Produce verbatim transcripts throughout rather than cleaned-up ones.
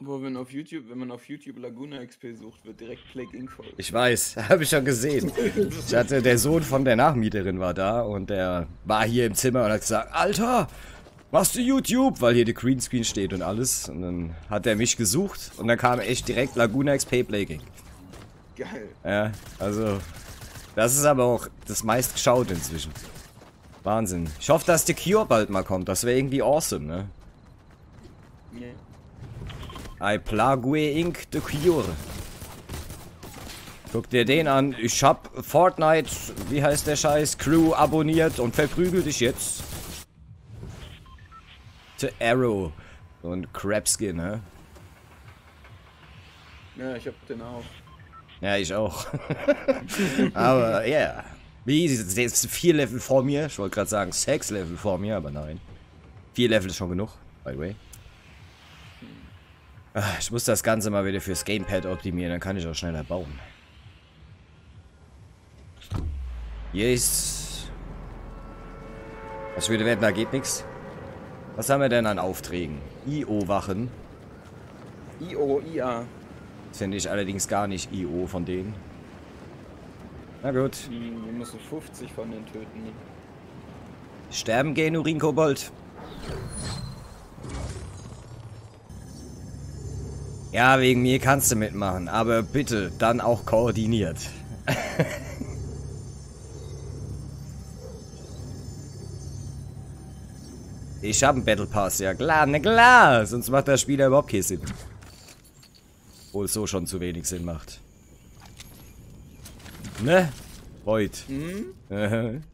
Wo wenn auf YouTube, wenn man auf YouTube Laguna X P sucht, wird direkt Plague Inc folgen. Ich weiß, habe ich schon gesehen. Ich hatte, der Sohn von der Nachmieterin war da und der war hier im Zimmer und hat gesagt, Alter, machst du YouTube? Weil hier der Greenscreen steht und alles. Und dann hat er mich gesucht und dann kam echt direkt Laguna X P Plague Inc. Geil. Ja, also, das ist aber auch das meist geschaut inzwischen. Wahnsinn. Ich hoffe, dass The Cure bald mal kommt. Das wäre irgendwie awesome, ne? Yeah. I Plague Inc. The Cure. Guck dir den an. Ich hab Fortnite, wie heißt der Scheiß, Crew abonniert und verprügel dich jetzt. The Arrow. Und Crabskin, ne? Ja, ich hab den auch. Ja, ich auch. Aber, ja. Yeah. Wie, der ist vier Level vor mir. Ich wollte gerade sagen, sechs Level vor mir, aber nein. Vier Level ist schon genug, by the way. Ach, ich muss das Ganze mal wieder fürs Gamepad optimieren, dann kann ich auch schneller bauen. Yes. Was würde werden, da geht nichts. Was haben wir denn an Aufträgen? I O-Wachen. I O, I A. Das finde ich allerdings gar nicht I O von denen. Na gut. Hm, wir müssen fünfzig von denen töten. Ne? Sterben gehen, Urinkobold. Ja, wegen mir kannst du mitmachen, aber bitte dann auch koordiniert. Ich habe einen Battle Pass, ja klar, na klar, sonst macht das Spiel ja überhaupt keinen Sinn. Obwohl es so schon zu wenig Sinn macht. Ne? Heute. Mhm.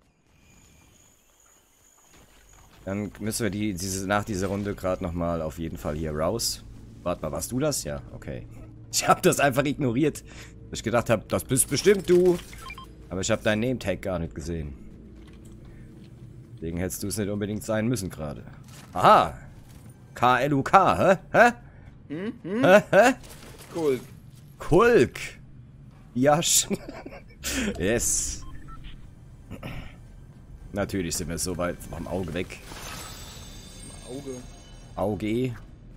Dann müssen wir die, diese, nach dieser Runde gerade nochmal auf jeden Fall hier raus. Warte mal, warst du das? Ja, okay. Ich habe das einfach ignoriert. Weil ich gedacht habe, das bist bestimmt du. Aber ich habe deinen Name-Tag gar nicht gesehen. Deswegen hättest du es nicht unbedingt sein müssen gerade. Aha. K L U K, hä? Hä? Hm? Hm? Hä? Hä? Cool. Kulk. Jasch. Yes. Natürlich sind wir so weit vom Auge weg. Auge. Auge.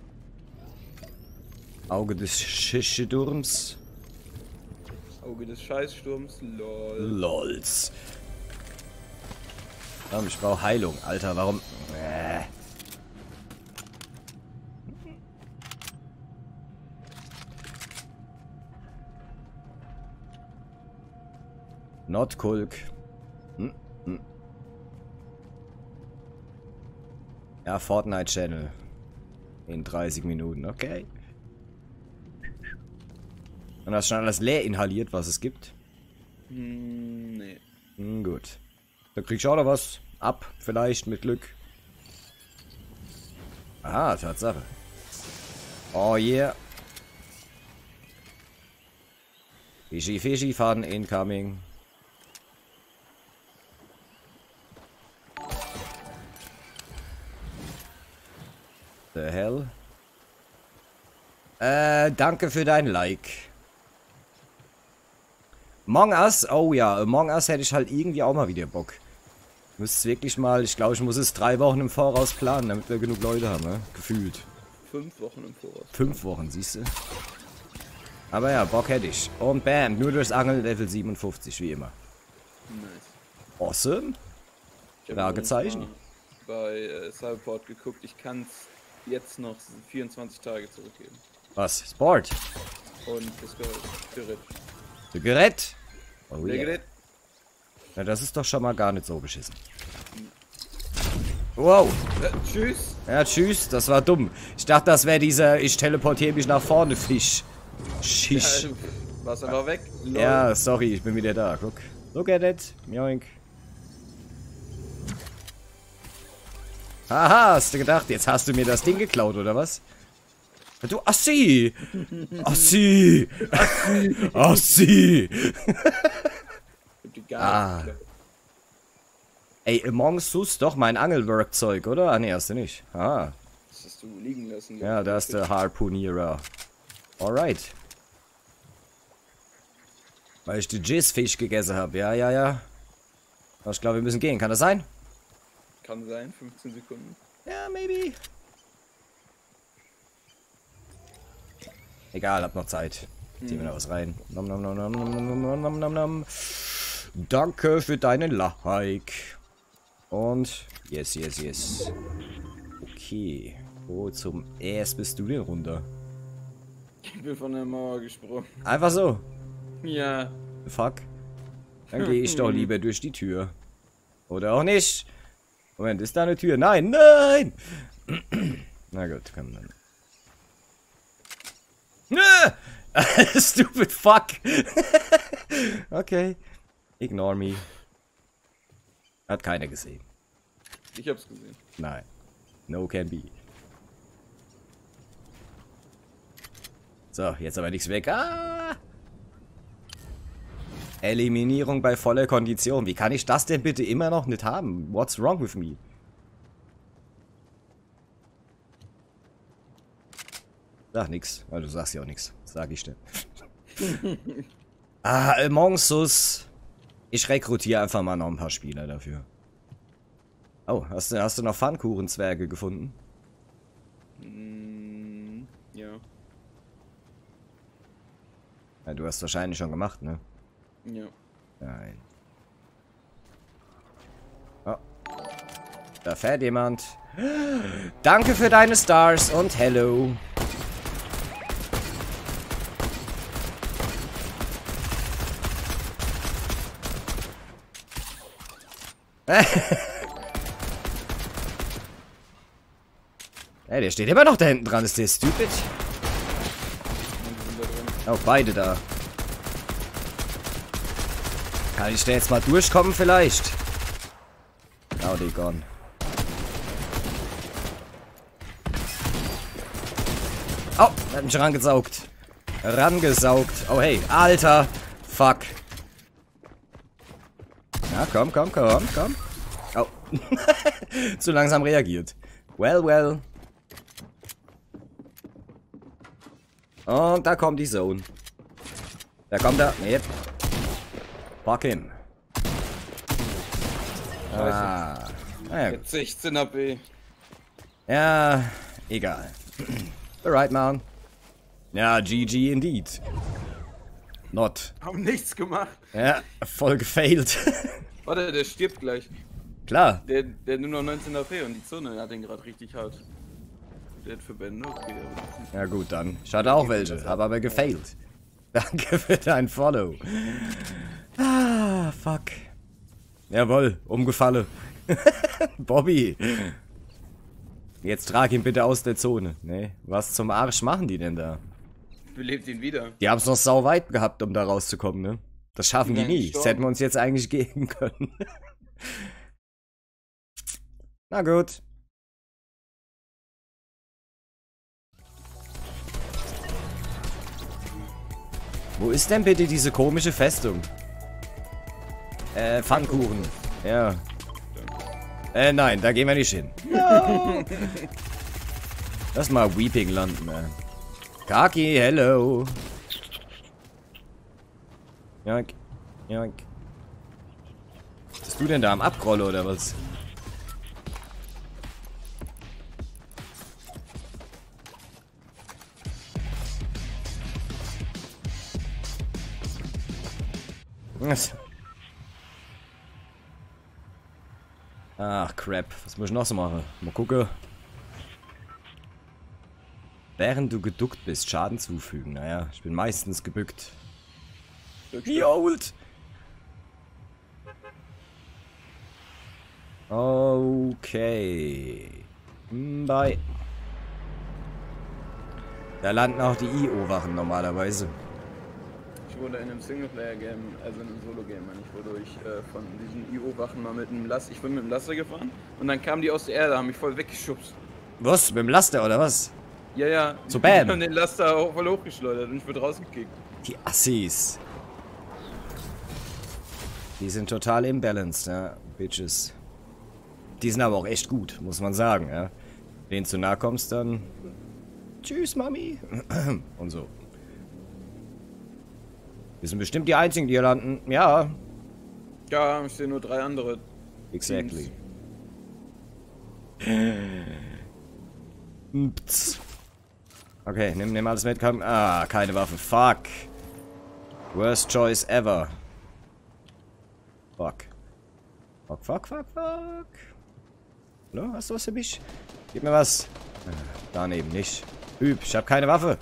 Auge des Schischedurms. Auge des Scheißsturms. Lol. Lols. Komm, ich brauche Heilung. Alter, warum? Äh. Not Kulk. Hm, hm. Ja, Fortnite Channel. In dreißig Minuten, okay. Und hast schon alles leer inhaliert, was es gibt? Hm, nee. Hm, gut. Da krieg ich auch noch was ab, vielleicht, mit Glück. Ah, Tatsache. Oh yeah. Fischi, Fischi, Faden incoming. The hell? Äh, danke für dein Like. Among Us? Oh ja, Among Us hätte ich halt irgendwie auch mal wieder Bock. Müsste es wirklich mal, ich glaube, ich muss es drei Wochen im Voraus planen, damit wir genug Leute haben, ne? Gefühlt. Fünf Wochen im Voraus. Fünf Wochen, siehst du? Aber ja, Bock hätte ich. Und bam, nur durchs Angeln Level siebenundfünfzig, wie immer. Nice. Awesome. Ich Fragezeichen. habe bei äh, Cyberport geguckt, ich kann es jetzt noch vierundzwanzig Tage zurückgeben. Was? Sport? Und das Gerät. Gerät? Oh Der yeah. Gerät. Na, das ist doch schon mal gar nicht so beschissen. Wow. Äh, tschüss. Ja, tschüss, das war dumm. Ich dachte, das wäre dieser, ich teleportiere mich nach vorne, Fisch. Schisch. Ja, du warst einfach weg. Lol. Ja, sorry, ich bin wieder da. Guck. Look at it. Mjoink. Haha, hast du gedacht, jetzt hast du mir das Ding geklaut, oder was? Du Assi! Assi! Assi! Die gar Ah. nicht. Ey, Among Us, doch mein Angelwerkzeug, oder? Ah, ne, hast du nicht. Ah. Das hast du liegen lassen. Ja, da ist der Harpoonierer. Alright. Weil ich den Jizzfisch gegessen habe. Ja, ja, ja. Aber ich glaube, wir müssen gehen. Kann das sein? Kann sein, fünfzehn Sekunden. Ja, maybe. Egal, hab noch Zeit. Ziehen wir da was rein. Nom, nom, nom, nom, nom, nom, nom, nom, nom. Danke für deinen Like. Und yes, yes, yes. Okay. Wo zum erst bist du denn runter? Ich bin von der Mauer gesprungen. Einfach so. Ja. Fuck. Dann gehe ich doch lieber durch die Tür. Oder auch nicht. Moment, ist da eine Tür? Nein, nein! Na gut, komm dann. Stupid fuck! Okay. Ignore me. Hat keiner gesehen. Ich hab's gesehen. Nein. No can be. So, jetzt aber nichts weg. Ah! Eliminierung bei voller Kondition. Wie kann ich das denn bitte immer noch nicht haben? What's wrong with me? Sag nix. Also, du sagst ja auch nix. Sag ich dir. Ah, Among Us. Ich rekrutiere einfach mal noch ein paar Spieler dafür. Oh, hast du, hast du noch Pfannkuchenzwerge gefunden? Mm, ja. Ja, du hast wahrscheinlich schon gemacht, ne? Ja. Nein. Oh. Da fährt jemand. Danke für deine Stars und hello. Ey, der steht immer noch da hinten dran. Ist der stupid? Oh, beide da. Kann ich da jetzt mal durchkommen vielleicht? Oh, die gone. Oh, er hat mich rangesaugt. Rangesaugt. Oh, hey. Alter. Fuck. Ja, komm, komm, komm, komm. Oh. Zu langsam reagiert. Well, well. Und da kommt die Zone. Da kommt er. Nee. Fuck him. Ah. Na ja, gut. Jetzt sechzehn A P. Ja, egal. Alright, man. Ja, G G indeed. Not. Haben nichts gemacht. Ja, voll gefailt. Warte, der stirbt gleich. Klar. Der, der nur noch neunzehn A P und die Zone hat den gerade richtig hart. Der hat Verbände, okay. Ja gut, dann. Ich hatte auch welche, habe aber gefailt. Danke für dein Follow. Ah, fuck. Jawohl, umgefallen. Bobby. Jetzt trag ihn bitte aus der Zone. Ne, was zum Arsch machen die denn da? Belebt ihn wieder. Die haben es noch sau weit gehabt, um da rauszukommen, ne? Das schaffen die Die nie. werden Das hätten wir uns jetzt eigentlich geben können. Na gut. Wo ist denn bitte diese komische Festung? Äh, Pfannkuchen. Ja. Äh, nein, da gehen wir nicht hin. No. Lass mal Weeping landen, ey. Kaki, hello. Joink, joink. Bist du denn da am Abgrollen oder was? Was? Ach, crap. Was muss ich noch so machen? Mal gucken. Während du geduckt bist, Schaden zufügen. Naja, ich bin meistens gebückt. Wie old? Okay. Bye. Da landen auch die I O-Wachen normalerweise. Ich wurde in einem Singleplayer-Game, also in einem Solo-Game, ich wurde ich äh, von diesen I O-Wachen mal mit einem Laster, ich bin mit dem Laster gefahren und dann kamen die aus der Erde, haben mich voll weggeschubst. Was? Mit dem Laster oder was? Ja, ja. So bam. Die haben den Laster auch voll hochgeschleudert und ich wurde rausgekickt. Die Assis. Die sind total imbalanced, ja. Bitches. Die sind aber auch echt gut, muss man sagen, ja. Denen zu nahe kommst, dann... Tschüss, Mami. Und so. Wir sind bestimmt die Einzigen, die hier landen. Ja. Ja, ich sehe nur drei andere. Exactly. Pts. Okay, nimm, nimm alles mit, komm. Ah, keine Waffe. Fuck. Worst choice ever. Fuck. Fuck, fuck, fuck, fuck. Hallo, hast du was für mich? Gib mir was. Ah, daneben nicht. Üb, ich hab keine Waffe.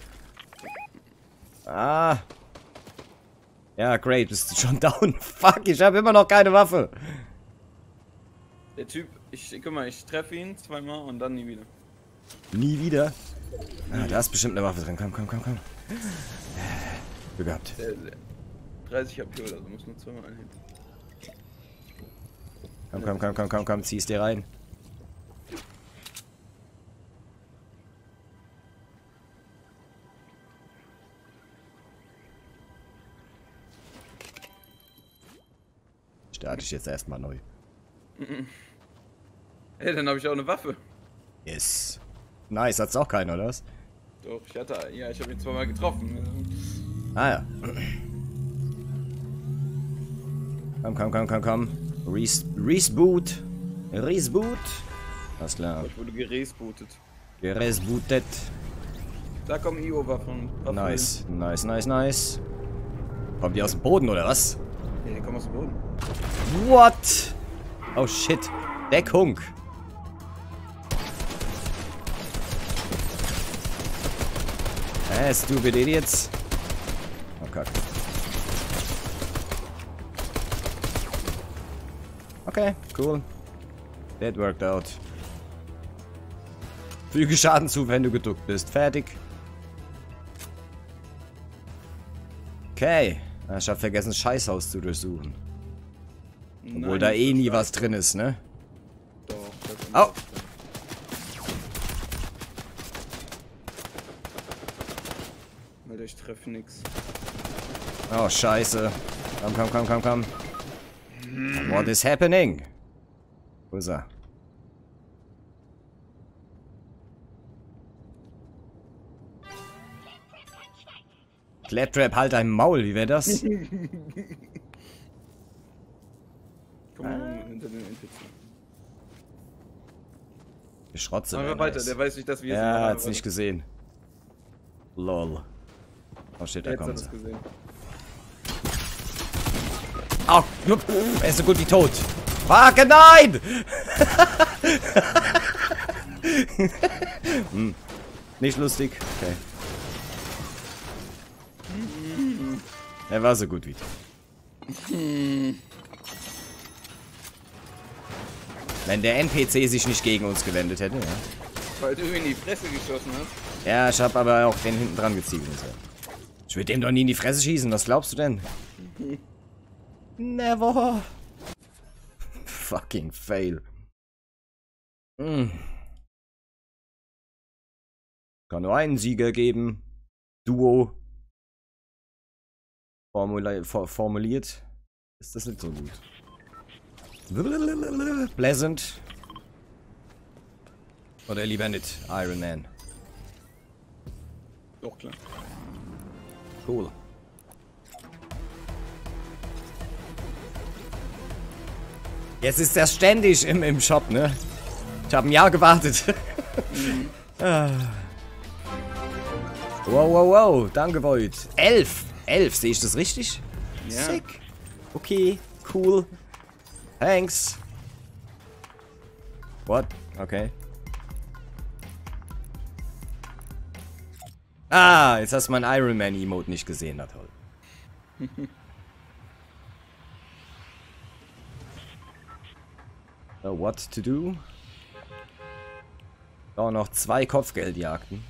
Ah. Ja, great, bist du schon down? Fuck, ich habe immer noch keine Waffe. Der Typ, ich guck mal, ich treffe ihn zweimal und dann nie wieder. Nie wieder? Ah, da ist bestimmt eine Waffe drin. Komm, komm, komm, komm. Glück gehabt. Der, der dreißig H P oder so, muss nur zweimal einheben. Komm, komm, komm, komm, komm, komm, zieh's dir rein. Starte ich jetzt erstmal neu. Ey, dann habe ich auch eine Waffe. Yes. Nice, hat's auch keiner, oder was? Doch, ich hatte, ja, ich habe ihn zweimal getroffen. Ah ja. Komm, komm, komm, komm, komm. Res Resboot. Resboot. Alles klar. Ich wurde geresbootet. Geresbootet. Da kommen I O-Waffen. Nice, nice, nice, nice. Kommt die aus dem Boden, oder was? Ja, die kommen aus dem Boden. What? Oh shit. Deckung. Äh, stupid idiots. Oh Gott. Okay, cool. That worked out. Füge Schaden zu, wenn du geduckt bist. Fertig. Okay. Ich hab vergessen, das Scheißhaus zu durchsuchen. Obwohl Nein, da eh nie das was drin ist, ne? Doch, das ist Au! Alter, ich treffe nix. Oh, scheiße. Komm, komm, komm, komm, komm. What is happening? Wo ist er? Claptrap, halt dein Maul, wie wäre das? Komm mal hinter den N P C. Die Schrotze. Machen wir wäre weiter, nice. der weiß nicht, dass wir Ja, sind. hat's nicht gesehen. Lol. Oh shit, da Jetzt hat kommt es sie. gesehen. Oh, er ist so gut wie tot. Fuck, nein! hm. Nicht lustig. Okay. Er war so gut wie tot. Wenn der N P C sich nicht gegen uns gewendet hätte, ja. Weil du ihm in die Fresse geschossen hast. Ja, ich hab aber auch den hinten dran gezielt. Und so. Ich würde dem doch nie in die Fresse schießen, was glaubst du denn? Never. Fucking fail. Hm. Kann nur einen Sieger geben. Duo. Formula for formuliert. Ist das nicht so gut. Pleasant. Oder lieber nicht. Iron Man. Doch, klar. Cool. Jetzt ist das ständig im, im Shop, ne? Ich habe ein Jahr gewartet. Mhm. ah. Wow, wow, wow. Danke, Void. Elf. Elf, sehe ich das richtig? Ja. Sick. Okay, cool. Thanks. What? Okay. Ah, jetzt hast du mein Iron Man Emote nicht gesehen, na toll. So, what to do? Da noch zwei Kopfgeldjagden.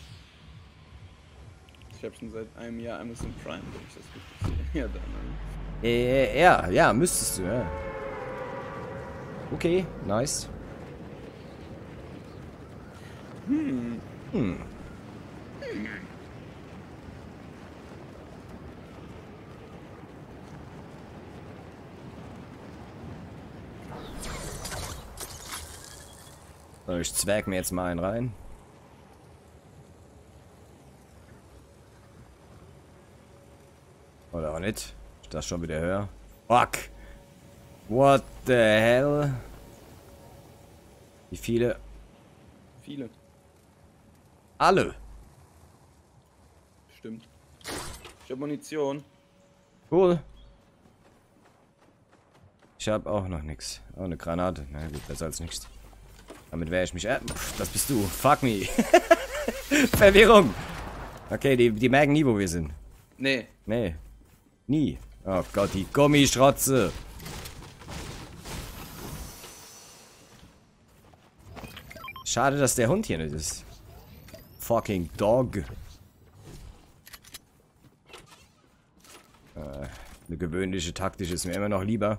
Ich habe schon seit einem Jahr Amazon Prime, wenn ich das richtig sehe. Ja, dann. Ne? Äh, ja, ja, müsstest du, ja. Okay, nice. Hm. Hm. So, ich zwerg mir jetzt mal einen rein. Oder auch nicht. Ist das schon wieder höher? Fuck! What the hell? Wie viele? Viele. Alle! Stimmt. Ich habe Munition. Cool. Ich habe auch noch nichts. Oh, eine Granate. Na gut, besser als nichts. Damit wäre ich mich... Äh, pff, das bist du. Fuck me. Verwirrung. Okay, die, die merken nie, wo wir sind. Nee. Nee. Nie. Oh Gott, die Gummischrotze. Schade, dass der Hund hier nicht ist. Fucking Dog. Äh, eine gewöhnliche taktische ist mir immer noch lieber.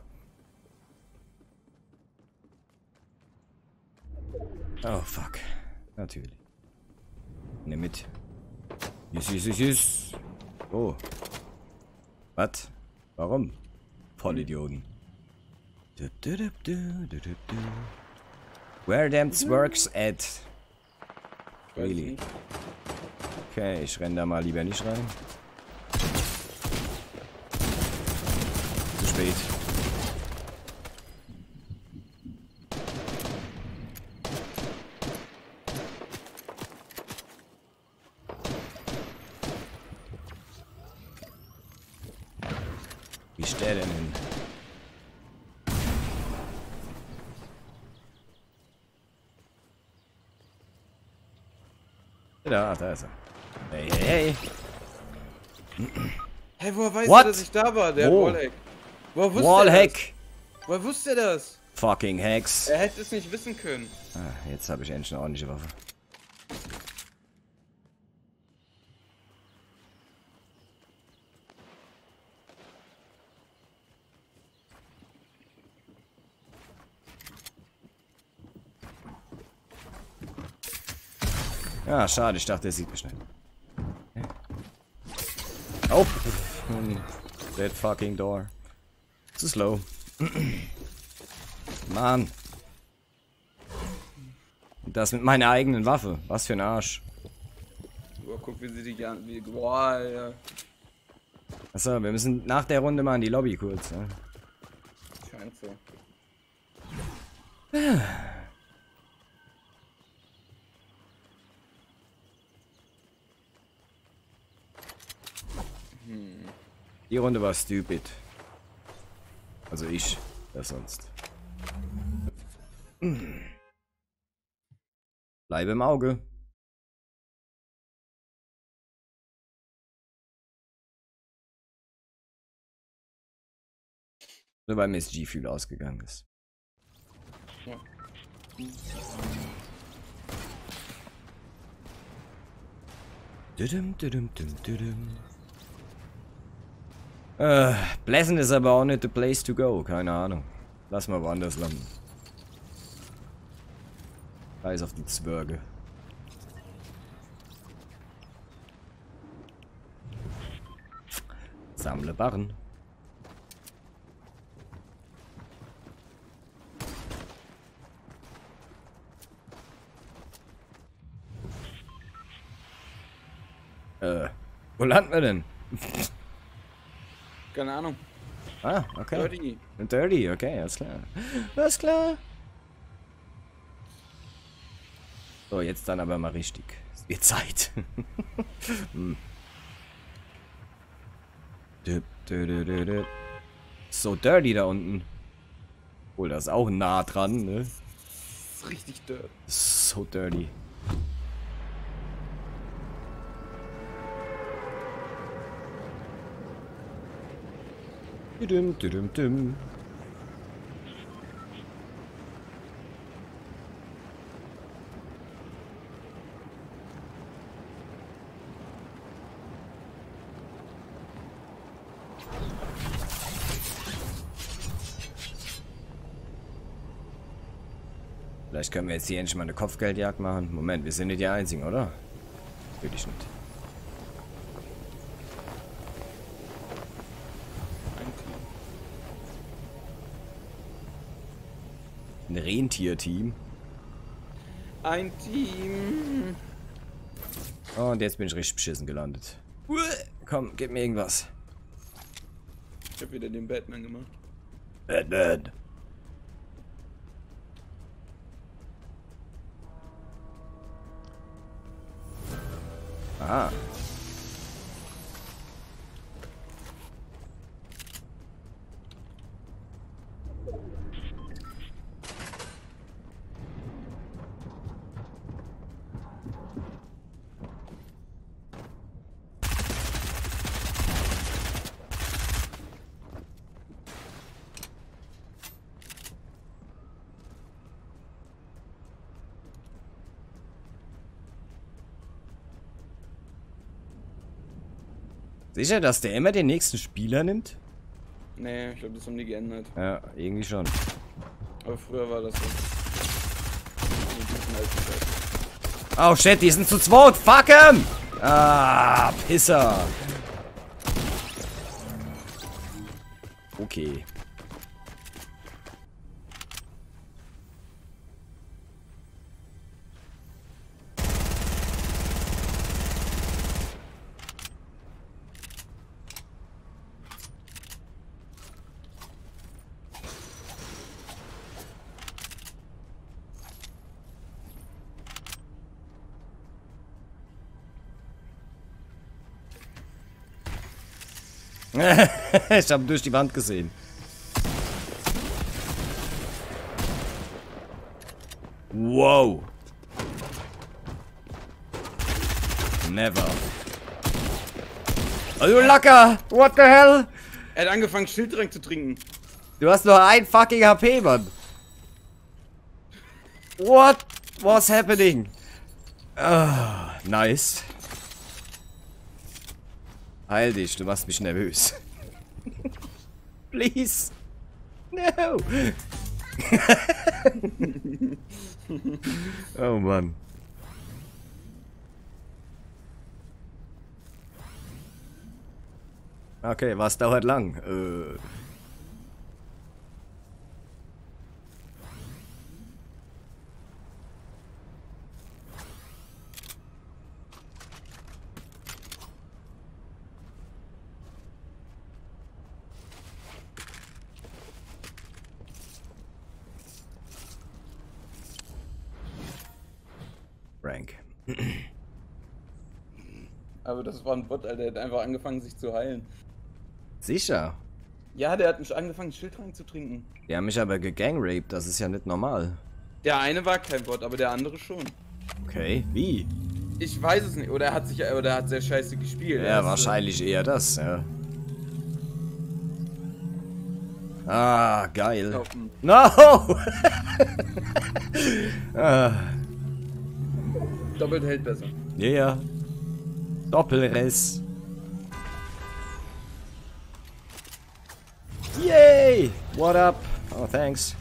Oh, fuck. Natürlich. Nimm mit. Yes, yes, yes, yes. Oh. Was? Warum? Vollidioten. Du, du, du, du, du, du. Where them works at? Really? Okay, ich renn da mal lieber nicht rein. Zu spät. Wie ist der denn hin? Da, da ist er. Hey, hey, hey. Hey, woher weiß What? er, dass ich da war? Der Wo? Wallhack. Woher wusste er Wallhack. das? Woher wusste er das? Fucking Hacks. Er hätte es nicht wissen können. Ah, jetzt habe ich endlich eine ordentliche Waffe. Ja, schade, ich dachte, er sieht mich nicht. Oh! That fucking door. Zu slow. Mann. Und das mit meiner eigenen Waffe. Was für ein Arsch. Oh, guck, wie sie die an. Wie, boah, ja. Achso, wir müssen nach der Runde mal in die Lobby kurz. Ne? Scheint so. Die Runde war stupid. Also ich, wer sonst. Bleib im Auge. Nur weil Miss G-Fuel ausgegangen ist. Ja. Düdüm, düdüm, düdüm, düdüm. Äh, Pleasant ist aber auch nicht the place to go, keine Ahnung. Lass mal woanders landen. Scheiß auf die Zwerge. Sammle Barren. Äh, wo landen wir denn? Keine Ahnung. Ah, okay. Dirty. Dirty, okay, alles klar. Alles klar. So, jetzt dann aber mal richtig. Es wird Zeit. hm. dü, dü, dü, dü, dü. So dirty da unten. Obwohl, das ist auch nah dran, ne? Das ist richtig dirty. So dirty. Düm, düm, düm. Vielleicht können wir jetzt hier endlich mal eine Kopfgeldjagd machen. Moment, wir sind nicht die Einzigen, oder? Natürlich nicht. Ein Rentierteam. Ein Team. Oh, und jetzt bin ich richtig beschissen gelandet. Komm, gib mir irgendwas. Ich hab wieder den Batman gemacht. Batman. Ah. Sicher, dass der immer den nächsten Spieler nimmt? Nee, ich glaube, das haben die geändert. Ja, irgendwie schon. Aber früher war das so. Oh shit, die sind zu zweit. Fuck 'em! Ah, Pisser. Okay. Ich habe durch die Wand gesehen. Wow. Never. Oh, du Lacker! What the hell? Er hat angefangen, Schildtrank zu trinken. Du hast nur ein fucking H P, Mann. What was happening? Ah, nice. Heil dich, du machst mich nervös. Please. No. Oh Mann. Okay, was dauert lang? Äh. Rank. Aber das war ein Bot, Alter, der hat einfach angefangen, sich zu heilen. Sicher. Ja, der hat nicht angefangen, Schildtrank zu trinken. Die haben mich aber gegangraped, das ist ja nicht normal. Der eine war kein Bot, aber der andere schon. Okay, wie? Ich weiß es nicht, oder er hat sich, oder er hat sehr scheiße gespielt. Ja, Also, wahrscheinlich eher das, ja. Ah, geil. Kaufen. No! ah. Doppelt hält besser. Ja, yeah. Doppelress. Yay! What up? Oh, thanks.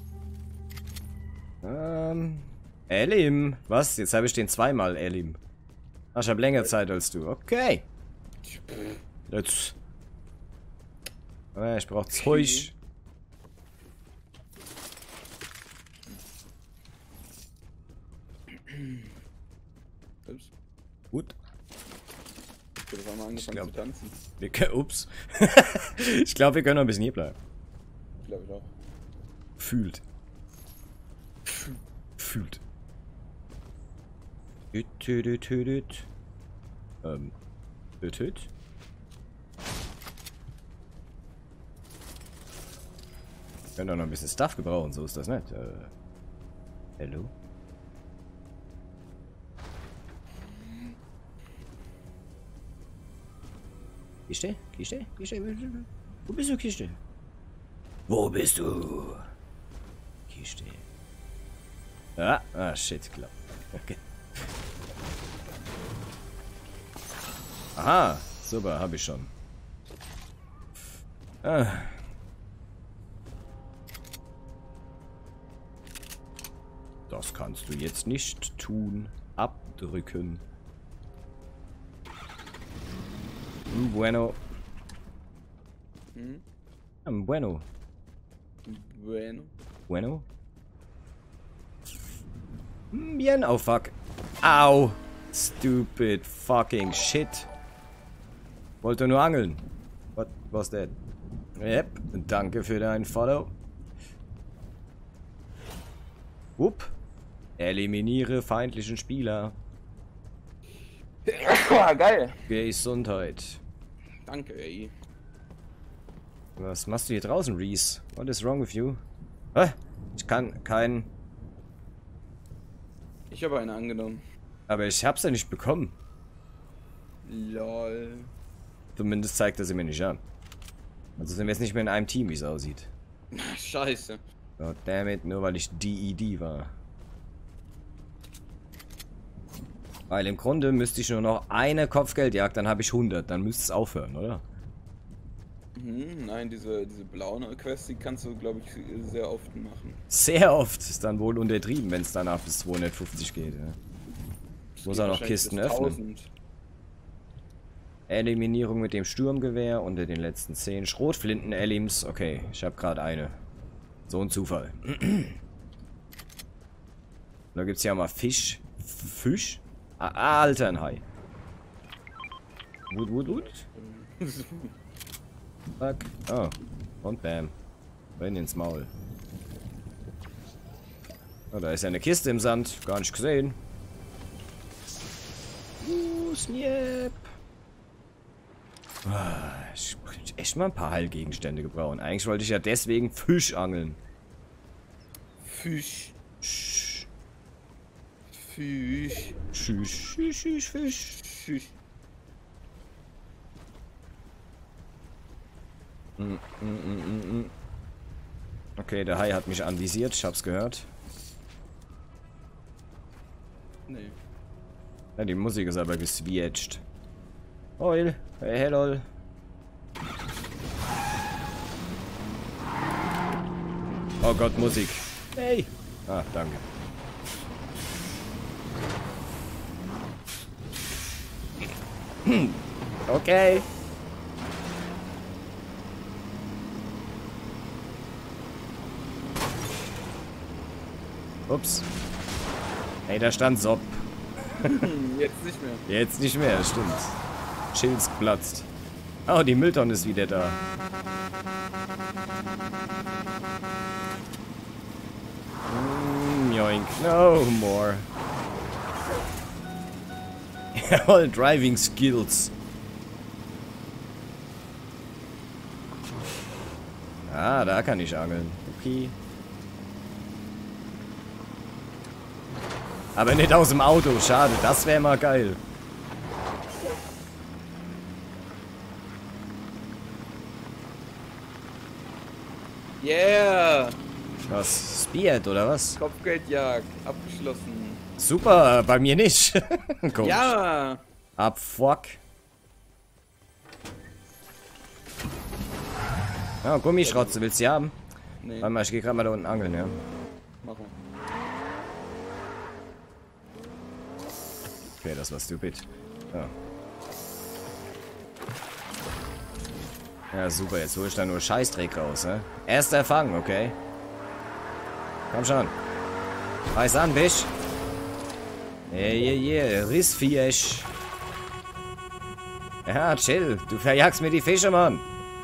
Ähm. Elim. Was? Jetzt habe ich den zweimal, Elim. Ach, ich habe länger Zeit als du. Okay. Jetzt. Ich brauche Zeug. Ups. Gut. Ich habe auf einmal angefangen glaub- zu tanzen. Wir können, ups. Ich glaube, wir können noch ein bisschen hier bleiben. Glaube ich auch. Fühlt. Fühlt. Düt, düt, düt, düt, düt. Ähm. Düt, düt. Wir können doch noch ein bisschen Stuff gebrauchen, so ist das nicht. Äh. Hello? Kiste? Kiste? Kiste? Wo bist du, Kiste? Wo bist du? Kiste. Ah, ah, shit, klar. Okay. Aha, super, hab ich schon. Ah. Das kannst du jetzt nicht tun. Abdrücken. Mm, bueno. Hm? Mm, bueno. Bueno. Bueno. Mm, bien. Oh fuck. Au. Stupid fucking shit. Wollte nur angeln. What was that? Yep. Danke für dein Follow. Upp. Eliminiere feindlichen Spieler. Geil. Gesundheit. Danke, ey. Was machst du hier draußen, Reese? What is wrong with you? Hä? Ich kann keinen... Ich habe eine angenommen. Aber ich hab's ja nicht bekommen. Lol. Zumindest zeigt er sie mir nicht an. Also sind wir jetzt nicht mehr in einem Team, wie es aussieht. Scheiße. God damn it, nur weil ich D E D war. Weil im Grunde müsste ich nur noch eine Kopfgeldjagd, dann habe ich hundert. Dann müsste es aufhören, oder? Hm, nein, diese, diese blaue Quest, die kannst du, glaube ich, sehr oft machen. Sehr oft. Ist dann wohl untertrieben, wenn es danach bis zweihundertfünfzig geht. Ja. Ich muss auch noch Kisten öffnen. Eliminierung mit dem Sturmgewehr unter den letzten zehn. Schrotflinten-Elims. Okay, ich habe gerade eine. So ein Zufall. Da gibt es ja mal Fisch. Fisch? Ah, Alter, ein Hai. Wut, wut, wut. Fuck. Oh. Und bam. Rein ins Maul. Oh, da ist ja eine Kiste im Sand. Gar nicht gesehen. Uh, Snap. Ah, ich könnte echt mal ein paar Heilgegenstände gebrauchen. Eigentlich wollte ich ja deswegen Fisch angeln. Fisch. Sch Fisch. Fisch. Fisch. Fisch. Fisch. Fisch. Mm, mm, mm, mm. Okay, der Hai hat mich anvisiert. Ich hab's gehört. Nee. Ja, die Musik ist aber geswitcht. Heul. Hey, hey, lol. Oh Gott, Musik. Hey. Ah, danke. Okay. Ups. Hey, da stand Sopp. Jetzt nicht mehr. Jetzt nicht mehr, stimmt. Schilz platzt. Oh, die Mülltonne ist wieder da. Mm, yoink. No more. All driving skills. Ah, da kann ich angeln. Okay. Aber nicht aus dem Auto. Schade, das wäre mal geil. Yeah! Was? Speed oder was? Kopfgeldjagd abgeschlossen. Super, bei mir nicht. Komisch. Ja! Ab fuck. Ah, Gummischrotze, willst du die haben? Nee, Warte mal, ich geh gerade mal da unten angeln, ja. mach mal. Okay, das war stupid. Ja. Ja, super, jetzt hole ich da nur Scheißdreck raus, ne? Erster Fang, okay. Komm schon. Reiß an, Bisch. Yeah, yeah, yeah. Rissfisch. Ja, chill. Du verjagst mir die Fische, Mann.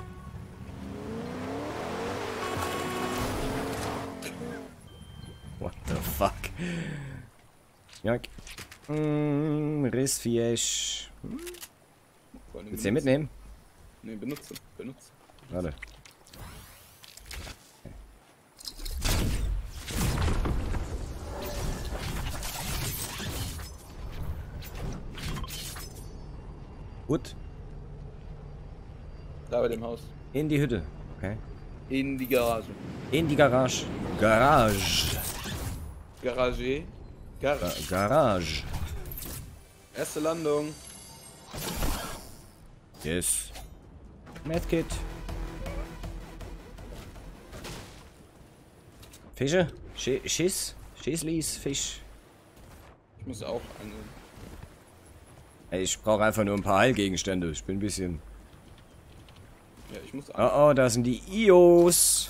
What the fuck? Ja. Mm, Rissfisch. Hm? Willst du den mitnehmen? Ne, benutze. Benutze. Warte. Gut. Da bei dem Haus. In die Hütte. Okay. In die Garage. In die Garage. Garage. Garage. Gar Ga Garage. Erste Landung. Yes. Medkit. Fische? Sch Schiss? Schisslis? Fisch? Ich muss auch angeln. Ey, ich brauche einfach nur ein paar Heilgegenstände. Ich bin ein bisschen... Ja, ich muss angeln. Oh, oh, da sind die I Os.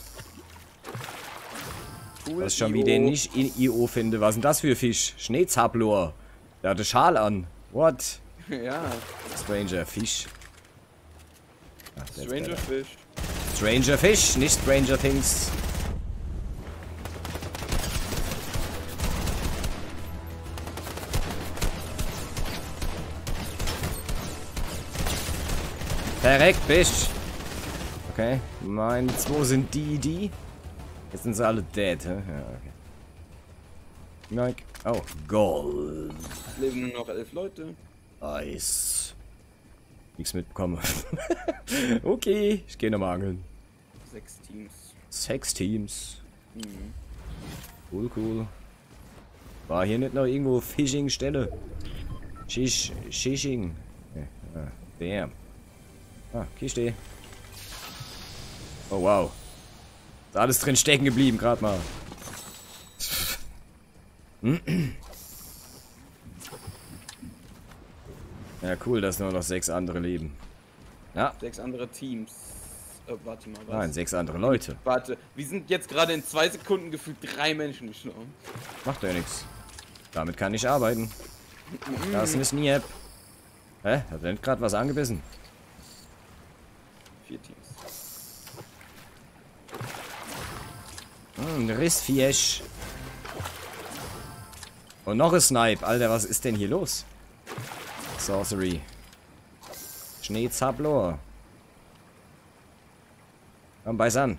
Cool, Was ich schon I O. wieder nicht in I O finde. Was ist denn das für Fisch? Schneezablor. Der hatte Schal an. What? Ja. Stranger Fisch. Ach, that's Stranger better. Fish. Stranger Fish, nicht Stranger Things. Verreckt, Fisch. Okay, meine zwei sind die, die. Jetzt sind sie alle dead, hä? Ja, okay. Nike. Oh, Gold. Es leben nur noch elf Leute. Eis. Nichts mitbekommen. Okay, ich gehe nochmal angeln. Sechs Teams. Sechs Teams. Mhm. Cool, cool. War hier nicht noch irgendwo Fishing-Stelle? Shish, Shishing. Ja, der. Ah, Kiste. Oh wow. Ist alles drin stecken geblieben, gerade mal. Ja, cool, dass nur noch sechs andere leben. Ja. Sechs andere Teams. Oh, warte mal, was? Nein, sechs andere Leute. Warte, wir sind jetzt gerade in zwei Sekunden gefühlt drei Menschen gestorben. Macht ja nichts. Damit kann ich arbeiten. Das ist nie App. Hä? Hat denn gerade was angebissen? Vier Teams. Hm, Rissfisch. Und noch ein Snipe. Alter, was ist denn hier los? Sorcery. Schneezablor. Komm, beiß an.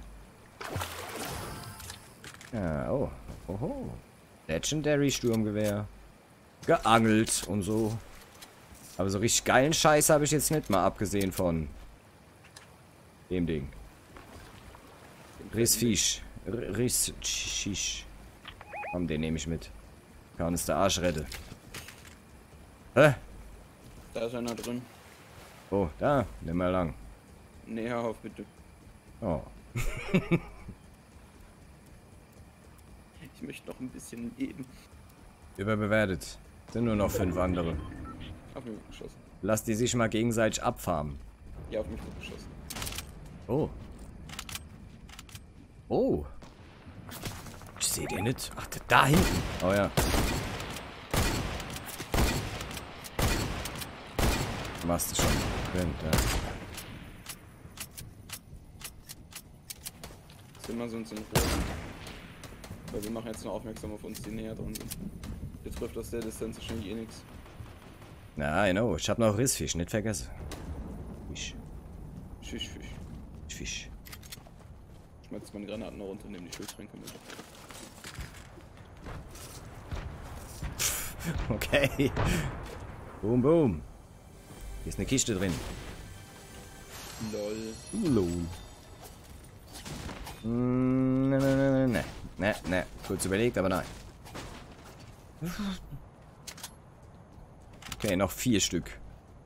Ja, oh. Oho. Legendary Sturmgewehr. Geangelt und so. Aber so richtig geilen Scheiß habe ich jetzt nicht mal, abgesehen von dem Ding. Rissfisch. Rissfisch. Komm, den nehme ich mit. Kann uns der Arsch retten. Hä? Da ist einer drin. Oh, da. Nimm mal lang. Nee, hör auf bitte. Oh. Ich möchte noch ein bisschen leben. Überbewertet. Sind nur noch fünf andere. Auf mich wird geschossen. Lass die sich mal gegenseitig abfarmen. Ja, auf mich wird geschossen. Oh. Oh. Ich sehe den nicht. Ach, da hinten. Oh ja. Du machst es schon. Könnt, ja. Sind wir sonst in Ruhe. Weil wir machen jetzt nur aufmerksam auf uns, die näher dran sind. Der trifft aus der Distanz wahrscheinlich eh nichts. Na, I know. Ich hab noch Rissfisch, nicht vergessen. Fisch. Fisch, Fisch. Fisch. Ich schmeiß meine Granaten noch runter und nehme die Schildtränke mit. Okay. Boom, boom. Hier ist eine Kiste drin. Lol. Lol. Mm, ne, ne, ne, ne. Ne, ne. Kurz überlegt, aber nein. Okay, noch vier Stück.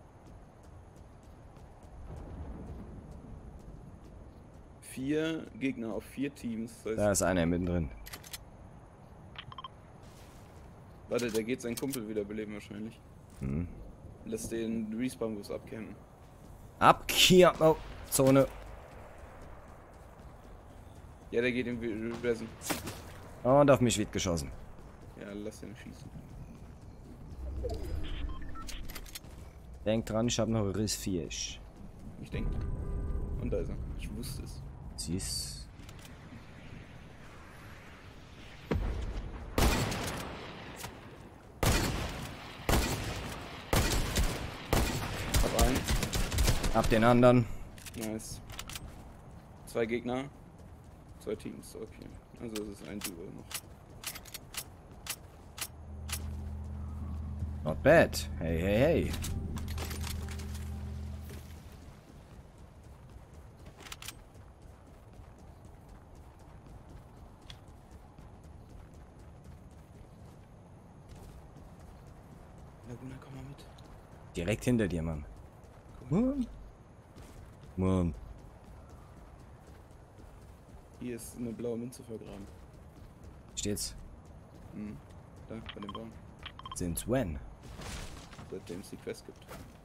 Vier Gegner auf vier Teams. Das heißt, Da ist einer mittendrin. warte, der geht seinen Kumpel wiederbeleben wahrscheinlich. Hm. Lässt den Respawn-Bus abkennen. Ab hier. Oh, Zone. Ja, der geht ihm resin. Und auf mich wird geschossen. Ja, lass den schießen. Denk dran, ich habe noch Rissfisch. Ich denke. Und da ist er. Ich wusste es. Siehst. Hab einen. Ab den anderen. Nice. Zwei Gegner. Zwei Teams, okay. Also es ist ein Duo noch. Not bad. Hey, hey, hey. Laguna, komm mal mit. Direkt hinter dir, Mann. Mann. Mann. Hier ist eine blaue Münze vergraben. Steht's? Mhm. Da, bei dem Baum. Since when? Seitdem es die Quest gibt.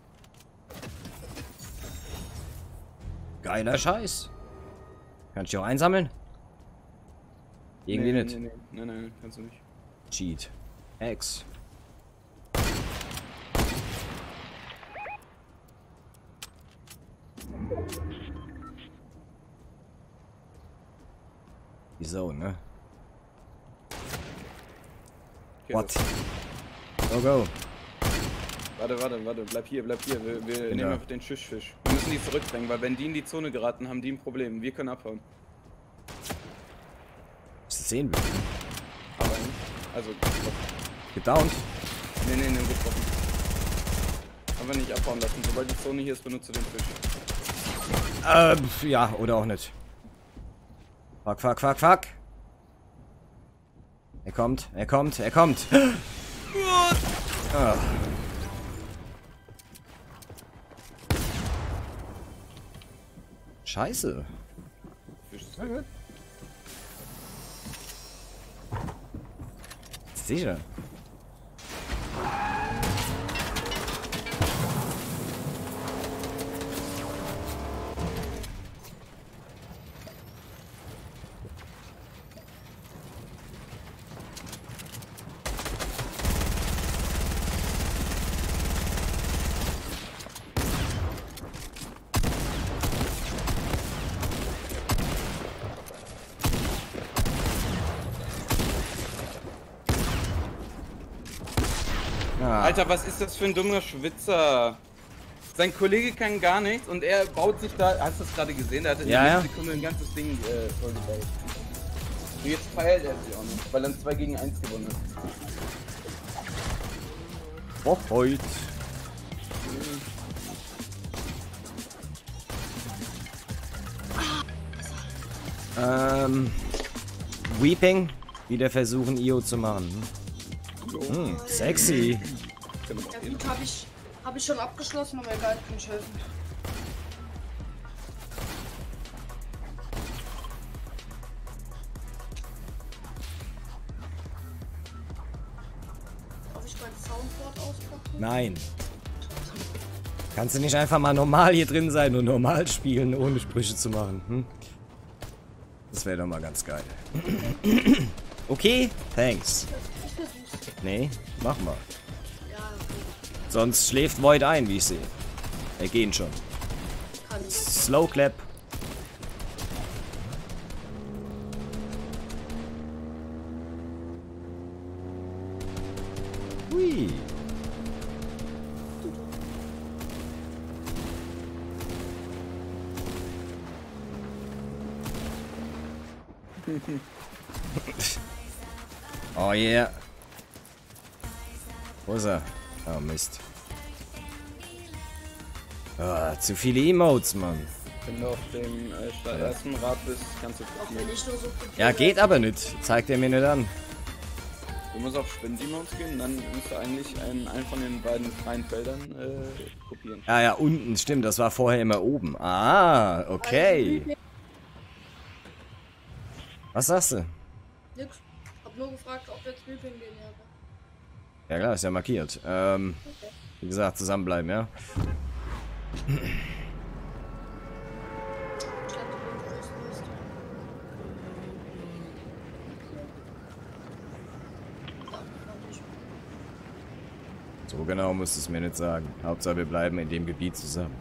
Geiler Scheiß. Kannst du auch einsammeln? Irgendwie nee, nicht. Nee, nee, nein, nein, kannst du nicht. Cheat. X. Die Zone, ne? Okay, What? das- Go, go. Warte, warte, warte, bleib hier, bleib hier. Wir, wir Bin nehmen da. einfach den Schischfisch. Wir müssen die zurückbringen, weil wenn die in die Zone geraten, haben die ein Problem. Wir können abhauen. Ist das sehen will. Aber nicht. Also, getroffen. Gedownt. Nee, nee, nee, getroffen. Aber nicht abhauen lassen. Sobald die Zone hier ist, benutze den Fisch. Ähm, ja, oder auch nicht. Fuck, fuck, fuck, fuck. Er kommt, er kommt, er kommt. Ah. Scheiße. Fisch ist weg. Sicher. Alter, was ist das für ein dummer Schwitzer? Sein Kollege kann gar nichts und er baut sich da. Hast du das gerade gesehen? Der hat in ja, einer ja. Sekunde ein ganzes Ding äh, vollgebaut. Und jetzt feiert er sich auch noch, weil er zwei gegen eins gewonnen hat. Oh, heut. Ähm. Weeping. Wieder versuchen, I O zu machen. Hm, sexy. Ja gut, habe ich, hab ich schon abgeschlossen, aber egal, kann ich helfen. Darf ich mein Soundboard auspacken? Nein. Kannst du nicht einfach mal normal hier drin sein und normal spielen, ohne Sprüche zu machen? Hm? Das wäre doch mal ganz geil. Okay, thanks. Ich versuch's. Nee, mach mal. Ja, okay. Sonst schläft Void ein, wie ich sehe. Er gehen schon. Kann ich. Slow clap. Hui. Oh yeah. Wo ist er? Oh Mist. Ah, zu viele Emotes, Mann. Wenn du auf dem äh, ersten Rad bist, kannst du Auch wenn ich nur so gut Ja, geht aber nicht. Zeigt er mir nicht an. Du musst auf Sprint-Emotes gehen, dann musst du eigentlich einen, einen von den beiden freien Feldern äh, kopieren. Ja, ja, unten, stimmt. Das war vorher immer oben. Ah, okay. Was sagst du? Nix. Hab nur gefragt, ob wir jetzt Weeping gehen, ja. Ja klar, ist ja markiert. Ähm, Okay. wie gesagt, zusammenbleiben, ja. Ich hatte den größten Mist. Da, warte ich. So genau musst du es mir nicht sagen. Hauptsache wir bleiben in dem Gebiet zusammen.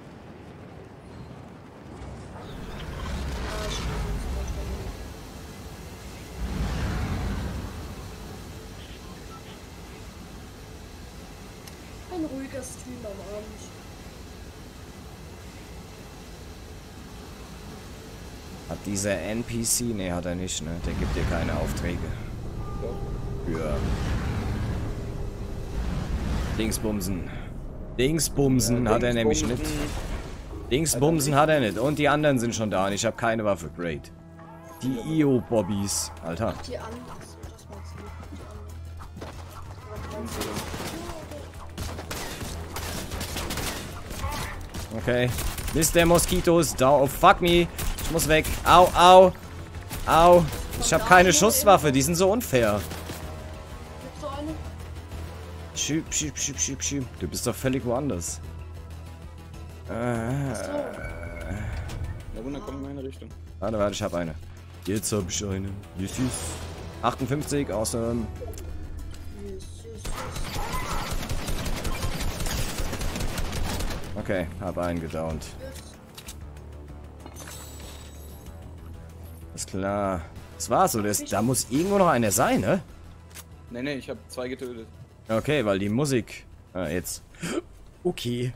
Ah, ich kann nicht so weit kommen. Ein ruhiger Stream am Abend. Hat dieser N P C? Ne, hat er nicht, ne? Der gibt dir keine Aufträge. Für Dingsbumsen. Dingsbumsen hat er nämlich nicht. Dingsbumsen hat er nicht. Und die anderen sind schon da und ich habe keine Waffe. Great. Die I O-Bobbys. Alter. Die anderen. Das meinst du. Die anderen. Okay. Mister Moskitos. Da. Oh, fuck me. Ich muss weg. Au, au. Au. Ich habe keine Schusswaffe. Die sind so unfair. Gibt's so eine? Schüp, schüp, schüp, schüp, schüp. Du bist doch völlig woanders. Äh, Der Wunder kommt in meine Richtung. warte, warte, ich hab eine. Jetzt hab ich eine. Yes, yes. achtundfünfzig, awesome. Yes, yes, yes. Okay, hab einen gedownt. Ist klar. Das war's, oder? Das, da muss irgendwo noch einer sein, ne? Ne, ne, ich habe zwei getötet. Okay, weil die Musik... Ah, jetzt. Okay.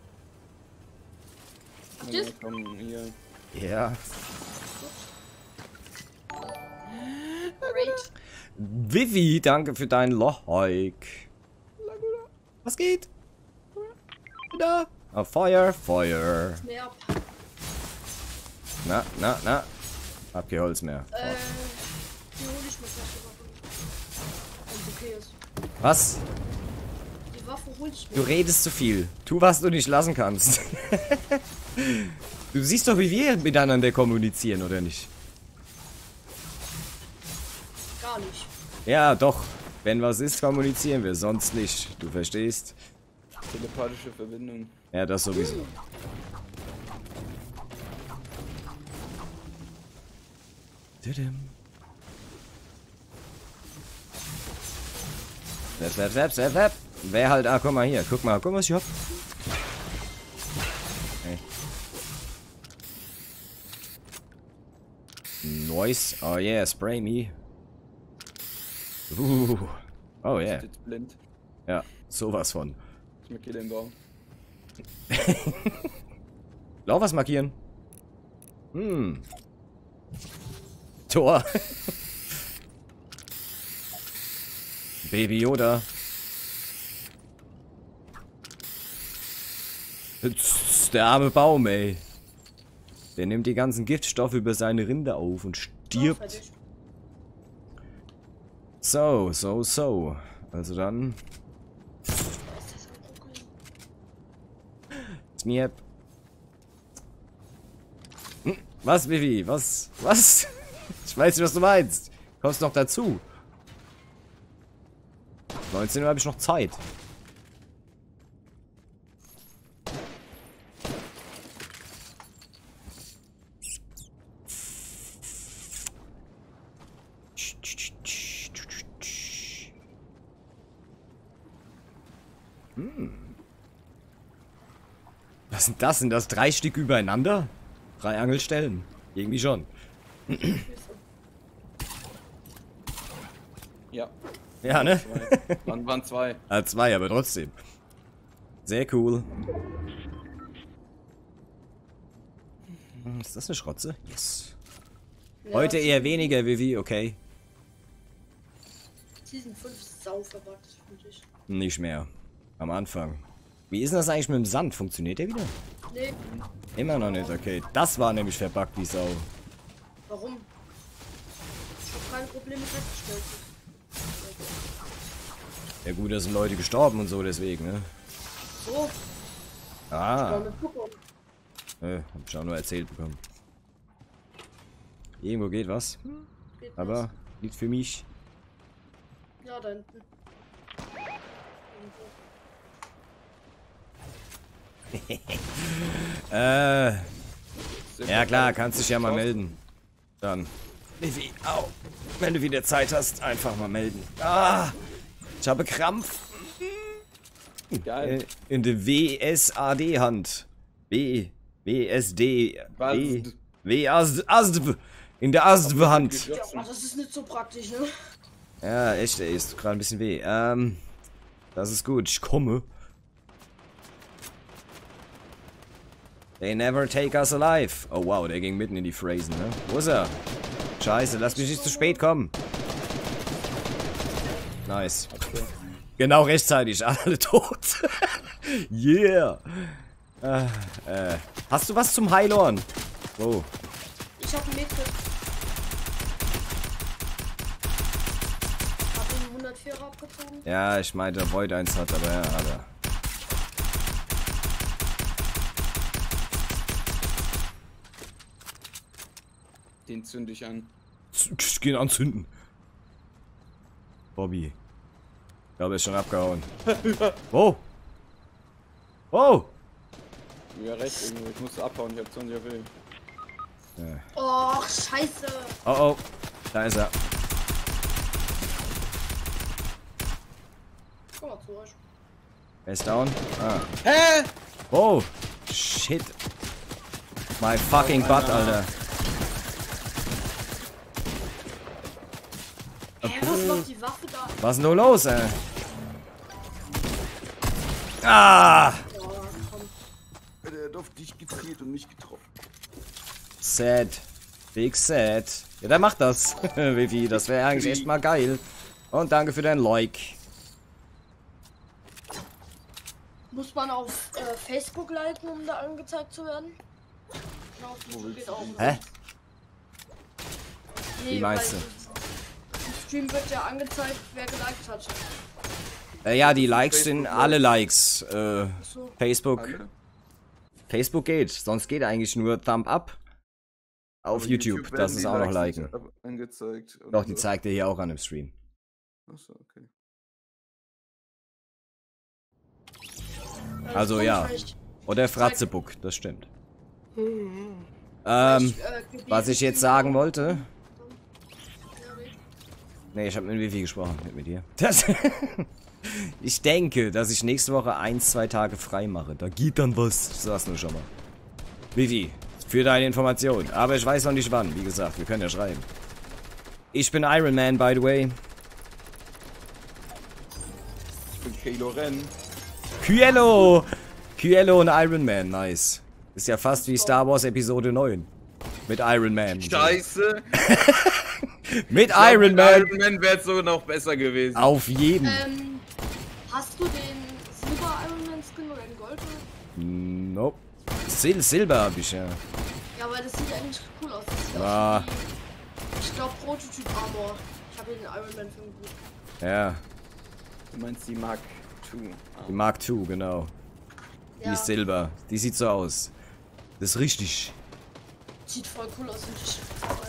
Habt ihr's? Ja, komm, hier. Ja. Great. Vivi, danke für dein Like. Was geht? Da. Oh, Feuer, Feuer. Mehr ab. Na, na, na. Hab kein Holz mehr. Äh, die hol ich mir gleich die Waffe. Wenn's okay ist. Was? Die Waffe hol ich Du mir. redest zu viel. Tu, was du nicht lassen kannst. Du siehst doch, wie wir miteinander kommunizieren, oder nicht? Gar nicht. Ja, doch. Wenn was ist, kommunizieren wir, sonst nicht. Du verstehst? Telepathische Verbindung. Ja, das sowieso. Didim. Selbst, selbst, selbst, selbst, selbst. Wer halt, ah, guck mal hier, guck mal, guck mal, was ich hab. Hey. Noise, oh yeah, spray me. Uh. Oh yeah. Jetzt blind. Ja, sowas von. Ich markiere den Baum. Lauf was markieren. Hm. Tor. Baby Yoda. Der arme Baum, ey. Der nimmt die ganzen Giftstoffe über seine Rinde auf und stirbt. So, so, so. Also dann. Smiep. Hm, was, Vivi? Was? Was? Ich weiß nicht, was du meinst. Kommst noch dazu. neunzehn Uhr habe ich noch Zeit. Hm. Was sind das? Sind das drei Stück übereinander? Drei Angelstellen? Irgendwie schon. Ja. Ja, ne? Zwei. Wann waren zwei? Ah, zwei, aber trotzdem. Sehr cool. Ist das eine Schrotze? Yes. Ja, Heute eher weniger, Vivi, okay. Season fünf ist sau verbuggt, finde ich. Nicht mehr. Am Anfang. Wie ist denn das eigentlich mit dem Sand? Funktioniert der wieder? Nee, Immer noch nicht, okay. Das war nämlich verbuggt wie Sau. warum? Ich hab keine Probleme festgestellt. Ja gut, da sind Leute gestorben und so, deswegen, ne? So, Ah. mal mitbekommen. Äh, hab ich auch nur erzählt bekommen. Irgendwo geht was. Geht Aber was? nicht für mich. Ja, da hinten. Äh, Sind ja wir klar, gerade kannst dich ja mal drauf? melden. Dann. Vivi, au. Wenn du wieder Zeit hast, einfach mal melden. Ah, ich habe Krampf. Geil. Äh, in der W S A D-Hand. W, W S D, Was? W, W, Asd, Asdb. In der Asdb-Hand. Ja, aber das ist nicht so praktisch, ne? Ja, echt, ey, ist gerade ein bisschen weh. Ähm, das ist gut, ich komme. They never take us alive. Oh wow, der ging mitten in die Phrasen, ne? Wo ist er? Scheiße, lass mich nicht zu spät kommen. Nice. Okay. Genau rechtzeitig, alle tot. Yeah. Äh, äh. Hast du was zum Heilorn? Oh. Ich hab einen Mädchen. Hab ihn hundertvierer abgezogen. Ja, ich meinte, ob Void eins hat, aber ja, hat er. Den zünd ich an. Ich geh ihn anzünden. Bobby. Ich glaube, er ist schon abgehauen. Oh! Oh! Ja, recht irgendwo. Ich musste abhauen. Ich hab zwanzig F P. Oh, scheiße. Oh oh. Da ist er. Komm mal zu euch. Er ist down. Ah. Hä? Oh! Shit. My fucking butt, Alter. Hä, was macht die Waffe da? Was ist denn nur los, ey? Ah! Oh, komm. Der hat auf dich gezielt und mich getroffen. Sad. Big sad. Ja, der macht das. Vivi, das wäre eigentlich echt mal geil. Und danke für dein Like. Muss man auf äh, Facebook liken, um da angezeigt zu werden? Ja, auf YouTube geht auch. Hä? Nee, Wie meinst weil im Stream wird ja angezeigt, wer geliked hat. Äh, ja, die Likes sind alle Likes. Äh, So. Facebook. Alle? Facebook geht, sonst geht eigentlich nur Thumb Up. Auf Aber YouTube, werden das ist die auch noch Likes liken. nicht ab- angezeigt. Doch, die oder? zeigt er hier auch an im Stream. Achso, okay. Ja, Also das ja. kommt vielleicht- Oder Fratzebuck, das stimmt. Ähm, vielleicht, äh, Gebiete, was ich jetzt die- sagen wollte. Ja, red. Nee, ich habe mit Vivi gesprochen, nicht mit dir. Das ich denke, dass ich nächste Woche ein, zwei Tage frei mache. Da geht dann was. Ich sag's nur schon mal. Vivi, für deine Information. Aber ich weiß noch nicht wann. Wie gesagt, wir können ja schreiben. Ich bin Iron Man, by the way. Ich bin Kylo Ren. Kyello! Kyello und Iron Man, nice. Ist ja fast wie Star Wars Episode neun. Mit Iron Man. Scheiße. Mit Ich glaub, Iron mit Man. Iron Man wäre es so noch besser gewesen. Auf jeden. Ähm, hast du den Silber Iron Man Skin oder den Gold? Nope. Sil Silber hab ich, ja. Ja, aber das sieht eigentlich cool aus. Das sieht Ah. aus wie, ich glaube, Prototyp Armor. Ich habe den Iron Man Film gut. Ja, Du meinst die Mark zwei. die Mark zwei, genau. Die Ja, ist Silber. Die sieht so aus. Das ist richtig. sieht voll cool aus. Und ich,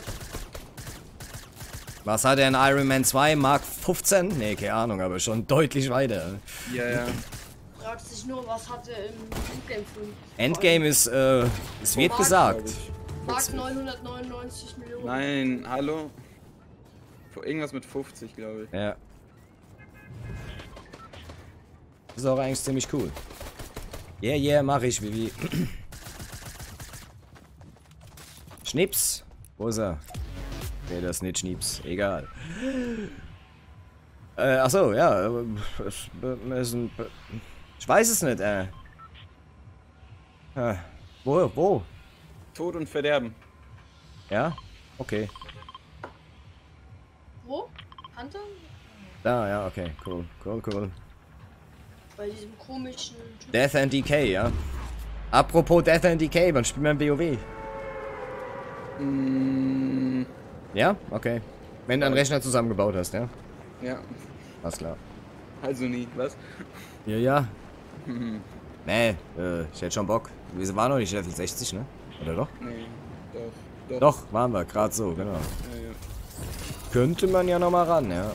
Was hat er in Iron Man zwei? Mark fünfzehn? Nee, keine Ahnung, aber schon deutlich weiter. Ja, ja. fragt sich nur, was hat er im Endgame-Film? Endgame ist, äh, es wird Mark- gesagt. Mark neunhundertneunundneunzig Millionen. Nein, hallo? Irgendwas mit fünfzig, glaube ich. Ja. Ist auch eigentlich ziemlich cool. Yeah, yeah, mach ich, Vivi. Schnips. Wo ist er? Nee, das ist nicht Schnips. Egal. Äh, achso, ja. äh, es- es- es- Ich weiß es nicht, äh. Äh, Wo, wo? Tod und Verderben. Ja? Okay. Wo? Hunter? Da, ja, okay. Cool, cool, cool. Bei diesem komischen Typ. Death and Decay, ja. Apropos Death and Decay, wann spielen wir im WoW? Mm, Ja? Okay. Wenn du einen Rechner zusammengebaut hast, ja? ja, Alles klar. also nie, was? Ja, ja. Nee, äh, ich hätte schon Bock. Wir waren noch nicht Level sechzig, ne? Oder doch? Nee, doch, doch. Doch, waren wir, gerade so, genau. Ja, ja. Könnte man ja noch mal ran, ja.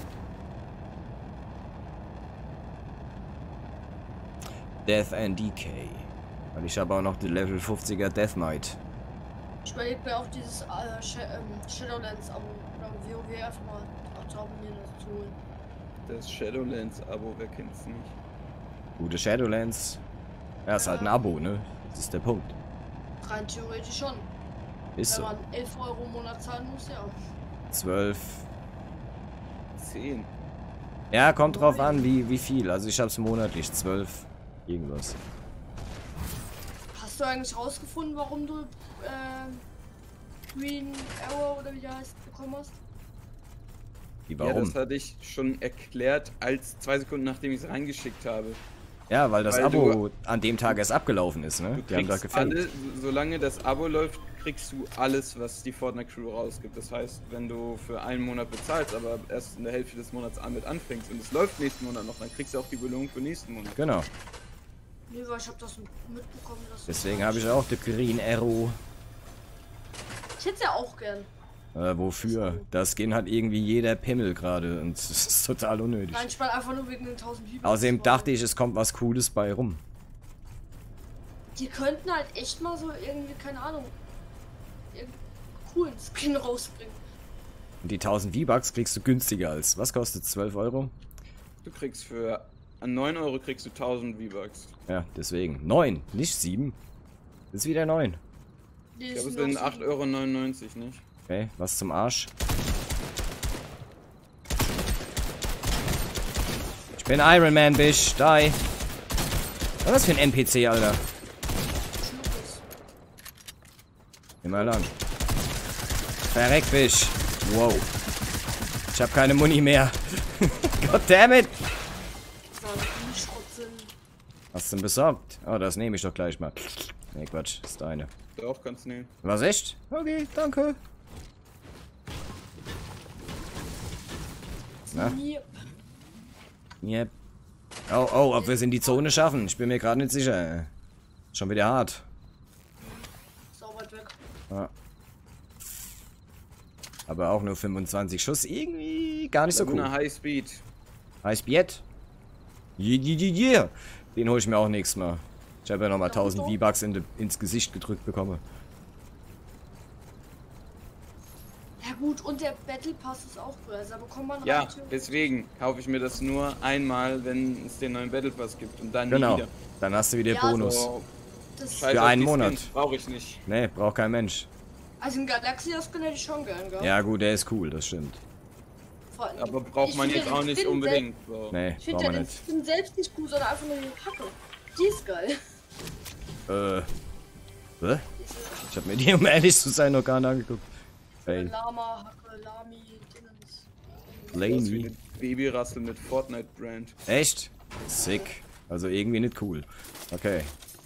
Death and Decay. Und ich habe auch noch die Level fünfziger Death Knight. Ich überlege mir auch dieses äh, Sh ähm, Shadowlands Abo oder WoW einfach mal zu abonnieren, das zu holen. Das Shadowlands-Abo, wer kennt's nicht? Gute Shadowlands. Ja, ist halt ein Abo, ne? Das ist der Punkt. Rein theoretisch schon. Ist Wenn so. man elf Euro im Monat zahlen muss, ja. zwölf. zehn. Ja, kommt drauf an, wie, wie viel. Also ich hab's monatlich, zwölf. Irgendwas. Hast du eigentlich rausgefunden, warum du ähm, Green Arrow oder wie der heißt bekommen hast? Wie, Ja, warum? das hatte ich schon erklärt, als zwei Sekunden nachdem ich es reingeschickt habe. Ja, weil das Weil Abo du- an dem Tag erst abgelaufen ist, ne? Du Die haben da kriegst gefällt. alle, solange das Abo läuft, kriegst du alles, was die Fortnite Crew rausgibt. Das heißt, wenn du für einen Monat bezahlst, aber erst in der Hälfte des Monats damit anfängst und es läuft nächsten Monat noch, dann kriegst du auch die Belohnung für nächsten Monat. Genau. Nee, weil ich hab das mitbekommen, dass Deswegen habe ich auch die Green Arrow. Ich hätte ja auch gern. Äh, wofür? Das Skin hat irgendwie jeder Pimmel gerade und es ist total unnötig. Nein, ich meine einfach nur wegen den tausend V-Bucks. Außerdem dachte ich, es kommt was Cooles bei rum. Die könnten halt echt mal so irgendwie, keine Ahnung, irgendeinen coolen Skin rausbringen. Und die tausend V-Bucks kriegst du günstiger als. Was kostet zwölf Euro? Du kriegst für an neun Euro kriegst du tausend V-Bucks. Ja, deswegen. neun, nicht sieben. Das ist wieder neun. Die Ich glaube, es sind sind auch acht Euro neunundneunzig, nicht? Okay, was zum Arsch. Ich bin Iron Man, Bish. Die. Was ist das für ein N P C, Alter? Schluckes. Immer lang. Verreck, Bish. Wow. Ich hab keine Muni mehr. Goddammit. Sagen, die Schrott sind. Hast du denn besorgt? Oh, das nehme ich doch gleich mal. Nee, Quatsch. Ist deine. Darauf kannst du nehmen. Was, echt? Okay, danke. Na? Nie. Yep. Oh, oh, ob wir es in die Zone schaffen? Ich bin mir gerade nicht sicher. Schon wieder hart. Ja. Aber auch nur fünfundzwanzig Schuss. Irgendwie gar nicht so cool. Laguna High Speed. High Speed. Yeah, yeah, yeah. Den hole ich mir auch nächstes Mal. Ich habe ja nochmal tausend V-Bucks in ins Gesicht gedrückt bekommen. Ja gut, und der Battle Pass ist auch größer. Da bekommt man Ja, rein deswegen kaufe ich mir das nur einmal, wenn es den neuen Battle Pass gibt und dann Genau. nie wieder. Dann hast du wieder Ja, Bonus. So, Das, scheiß Für auf einen die Monat. Skins, brauche ich nicht. Nee, braucht kein Mensch. also ein Galaxia-Skin hätte ich schon gern gehabt. Ja gut, der ist cool, das stimmt. Vor allem- Aber braucht ich man finde jetzt den auch nicht Skin unbedingt. So. Nee, Ich finde braucht ja man den nicht. Skin selbst nicht cool, sondern einfach nur die Hacke. Die ist geil. Äh. Hä? Ich hab mir die, um ehrlich zu sein, noch gar nicht angeguckt. Diese Ey, Lama, Hacke, Lami, Dingens. Das ist wie Laney. eine Babyrassel mit Fortnite-Brand. Echt? Sick. Also irgendwie nicht cool. Okay.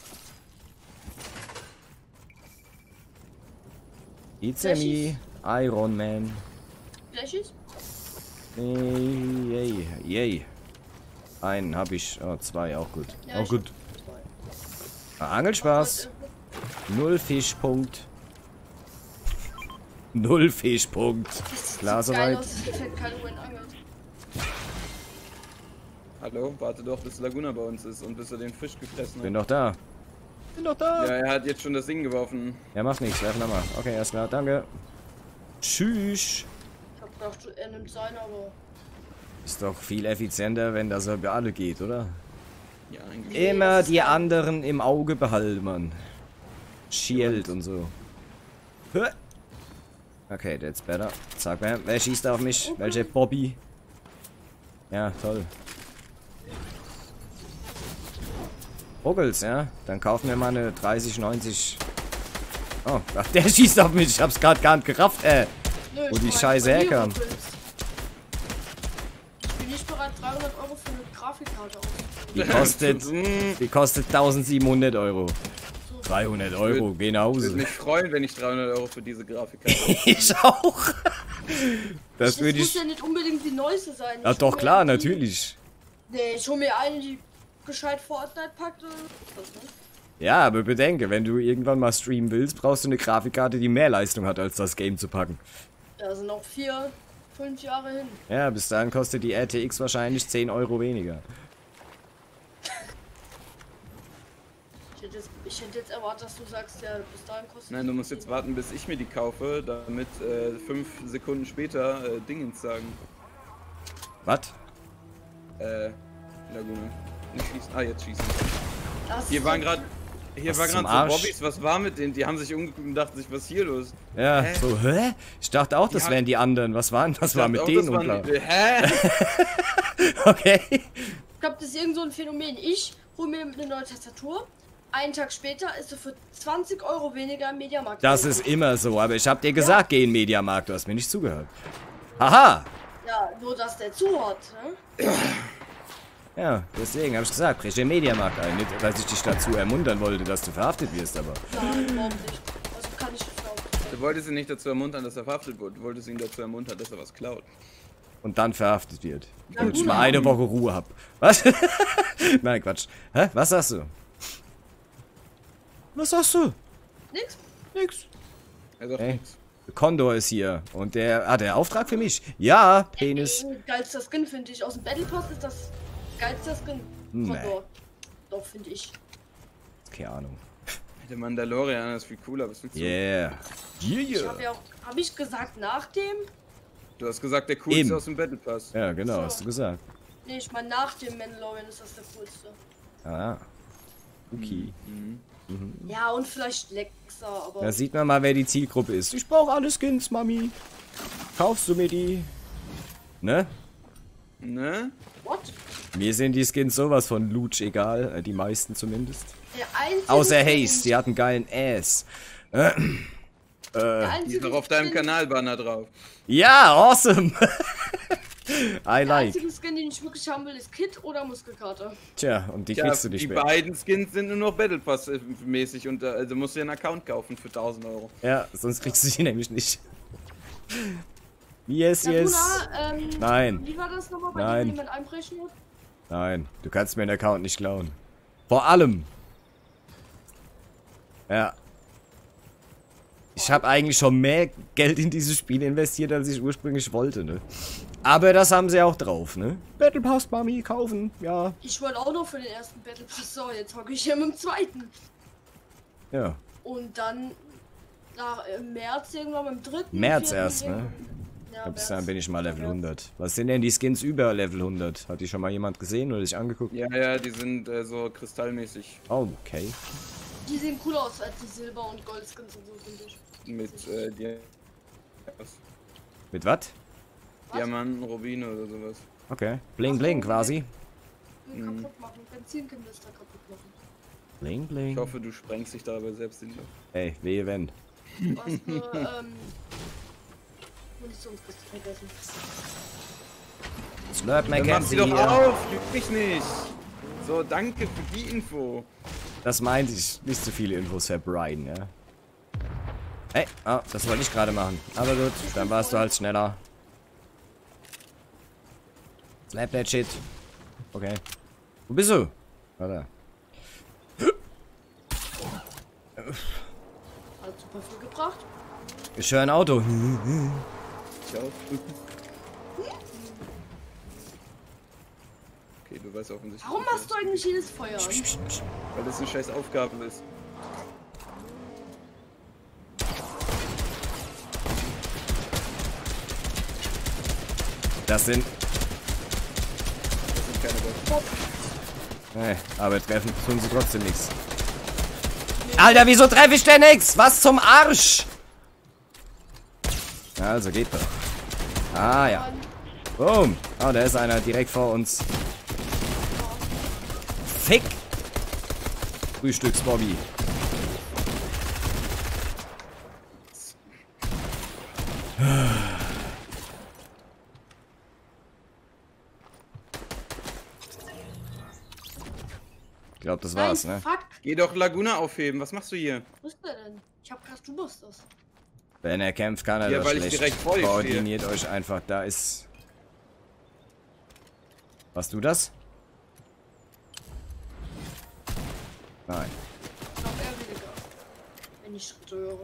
It's a me, Iron Man. Flächig? Yay, yay, yay. Einen hab ich. Oh, zwei, auch gut. Ja, Auch ich gut. Zwei. Ah, Angelspaß. Null Fischpunkt. Null Fischpunkt. Das sieht Klar so geil soweit. aus, es fällt kein Win angelt. Hallo, warte doch, bis Laguna bei uns ist und bis er den Fisch gefressen Bin hat. doch da. Bin doch da. Ja, er hat jetzt schon das Ding geworfen. Ja, macht nichts. Werfen nochmal. Okay, erst klar. Danke. Tschüss. Ich hab gedacht, er nimmt seine, aber. Ist doch viel effizienter, wenn das über alle geht, oder? Ja, eigentlich. Immer die anderen im Auge behalten, Mann. Shield und so. Hö. Okay, that's better. Sag mal, wer schießt auf mich? Welcher Bobby? Ja, toll. Ruggels, ja? Dann kaufen wir mal eine dreißig neunzig. Oh, ach, der schießt auf mich. Ich hab's gerade gar nicht gerafft, äh. Nö, Wo ich die mein, Scheiße bei mir herkam. ruckelt's. Ich bin nicht bereit, dreihundert Euro für eine Grafikkarte auszugeben. Die kostet, Hm, die kostet eintausendsiebenhundert Euro. dreihundert Euro, geh nach Ich würde Hause. mich freuen, wenn ich dreihundert Euro für diese Grafik hätte. Ich auch. Das Das würde muss ich. ja nicht unbedingt die neueste sein. Ja, Ich doch, hol mir klar, die- natürlich. Nee, ich hol mir eine, die gescheit Fortnite packt. und das, ne? Ja, aber bedenke, wenn du irgendwann mal streamen willst, brauchst du eine Grafikkarte, die mehr Leistung hat, als das Game zu packen. Da sind noch vier, fünf Jahre hin. Ja, bis dahin kostet die R T X wahrscheinlich zehn Euro weniger. Ich hätte, jetzt, ich hätte jetzt erwartet, dass du sagst, ja, bis dahin kostet. Nein, du musst jetzt warten, bis ich mir die kaufe, damit äh, fünf Sekunden später äh, Dingens sagen. Was? Äh, Laguna. Nicht schießen. Ah, jetzt schießen. Das Hier waren gerade. Hier Was war zum gerade so Arsch? Bobbys, was war mit denen? Die haben sich umgeguckt und dachten sich, was ist hier los? Ja, Hä? so, hä? Ich dachte auch, das Ja. wären die anderen. Was waren, was war Ich mit dachte denen auch, das waren unklar? die- Hä? Okay. Ich glaube, das ist irgend so ein Phänomen. Ich hole mir eine neue Tastatur. Einen Tag später ist sie für zwanzig Euro weniger im Mediamarkt. Das ist immer so, aber ich hab dir gesagt, geh in den Mediamarkt, du hast mir nicht zugehört. Haha! Ja, nur dass der zu hat. Ne? Ja, deswegen habe ich gesagt, brech den Mediamarkt ein. Nicht, dass ich dich dazu ermuntern wollte, dass du verhaftet wirst, aber. Nein, überhaupt nicht. Also kann ich nicht glauben. Du wolltest ihn nicht dazu ermuntern, dass er verhaftet wird. Du wolltest ihn dazu ermuntern, dass er was klaut. Und dann verhaftet wird. Ja, Damit ich gut. mal eine Woche Ruhe hab. Was? Nein, Quatsch. Hä? Was sagst du? Was sagst du? Nix? Nix. Er sagt Ey. nichts. Condor ist hier. Und der. Hat der Auftrag für mich? Ja, Penis. Äh, Geilster Skin finde ich. Aus dem Battle Pass ist das geilster Skin. Nee. Condor. Doch, finde ich. Keine Ahnung. Der Mandalorian ist viel cooler. Was willst du? Yeah. Ich Yeah. habe ja auch. Habe ich gesagt nach dem? Du hast gesagt, der coolste Eben. aus dem Battle Pass. Ja, genau, So. hast du gesagt. Nee, ich meine nach dem Mandalorian ist das der coolste. Ah. Okay. Ja, und vielleicht Lexa, aber. Da sieht man mal, wer die Zielgruppe ist. Ich brauche alle Skins, Mami. Kaufst du mir die? Ne? Ne? What? Mir sind die Skins sowas von Lutsch egal. Äh, die meisten zumindest. Der einzige Außer Skin, Haze, die hat einen geilen Ass. Äh, Der Die einzige ist noch auf deinem Skin- Kanalbanner drauf. ja, awesome. I Der like. einzige Skin, den ich wirklich haben will, ist Kit oder Muskelkater. Tja, und die Ja, kriegst du nicht die mehr. beiden Skins sind nur noch Battle Pass äh, mäßig und äh, also musst du dir einen Account kaufen für tausend Euro. Ja, sonst kriegst du die nämlich nicht. Yes, yes. Laguna, ähm, Nein. wie war das nochmal, bei Nein. dem jemand einbrechen wird? Nein, du kannst mir den Account nicht klauen. Vor allem. Ja. Ich habe eigentlich schon mehr Geld in dieses Spiel investiert, als ich ursprünglich wollte, ne? Aber das haben sie auch drauf, ne? Battle Pass, Mami, kaufen, ja. Ich wollte auch noch für den ersten Battle Pass, so, jetzt hocke ich hier mit dem zweiten. Ja. Und dann nach im März irgendwann mit dem dritten. März vierten erst, ne? irgendwann- Ja, Bis März. dann bin ich mal Level März. hundert. Was sind denn die Skins über Level hundert? Hat die schon mal jemand gesehen oder sich angeguckt? Ja, ja, die sind äh, so kristallmäßig Oh, okay. Die sehen cool aus als die Silber- und Goldskins und so, finde ich. mit äh, Di Mit was? Diamanten, Rubine oder sowas. Okay. Bling bling quasi. Die kaputt machen, Benzinkanister kaputt machen. Bling Ich bling. hoffe, du sprengst dich dabei selbst in die Luft. Ey, wehe wenn. Du hast nur, ähm... Munitionskiste vergessen. Slurp Dann mach sie McKenzie doch hier. auf, lüg mich nicht. So, danke für die Info. Das meinte ich. Nicht zu viele Infos für Brian, ja. Ey, ah, das wollte ich gerade machen. Aber gut, dann warst du halt schneller. Slap that shit. Okay. Wo bist du? Warte. Hat super viel gebracht. Ich höre ein Auto. Ich auch. Okay, du weißt offensichtlich. Warum machst du eigentlich jedes Feuer an? Weil das eine scheiß Aufgabe ist. Das sind. Das sind keine Bots. Nee, aber treffen tun sie trotzdem nichts. Alter, wieso treffe ich denn nichts? Was zum Arsch? Also geht doch. Ah ja. Boom. Oh, da ist einer direkt vor uns. Fick. Frühstücks Bobby. Ich glaube, das war's, Nein, ne? fuck. Geh doch Laguna aufheben. Was machst du hier? Wo ist der denn? Ich hab gedacht, du musst das. Wenn er kämpft, kann er Ja, das weil ich schlecht. direkt vor dir stehe. Koordiniert euch einfach. Da ist... Warst du das? Nein. Ich glaub, er weniger. Wenn ich Schritte höre.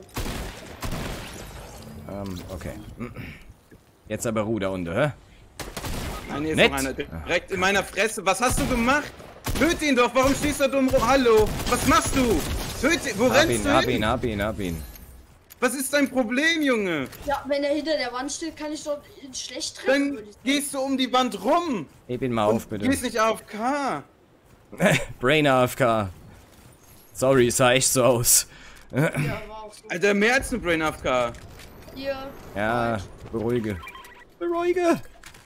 Ähm, okay. Jetzt aber Ruhe da unten, hä? Nein, hier ist Nett. noch einer direkt in meiner Fresse. Was hast du gemacht? Töt ihn doch. Warum stehst du da dumm rum? Hallo? Was machst du? Töt ihn. Wo Hab rennst ihn, du hab hin? ihn, hab ihn, hab ihn. Was ist dein Problem, Junge? Ja, wenn er hinter der Wand steht, kann ich dort ihn schlecht treffen, Dann würde ich sagen. gehst du um die Wand rum. Heb ihn mal auf, Und bitte. gehst nicht A F K. Brain A F K. Sorry, sah echt so aus. Ja, war auch so. Alter, mehr als eine Brain A F K. Hier. Ja, beruhige. Beruhige.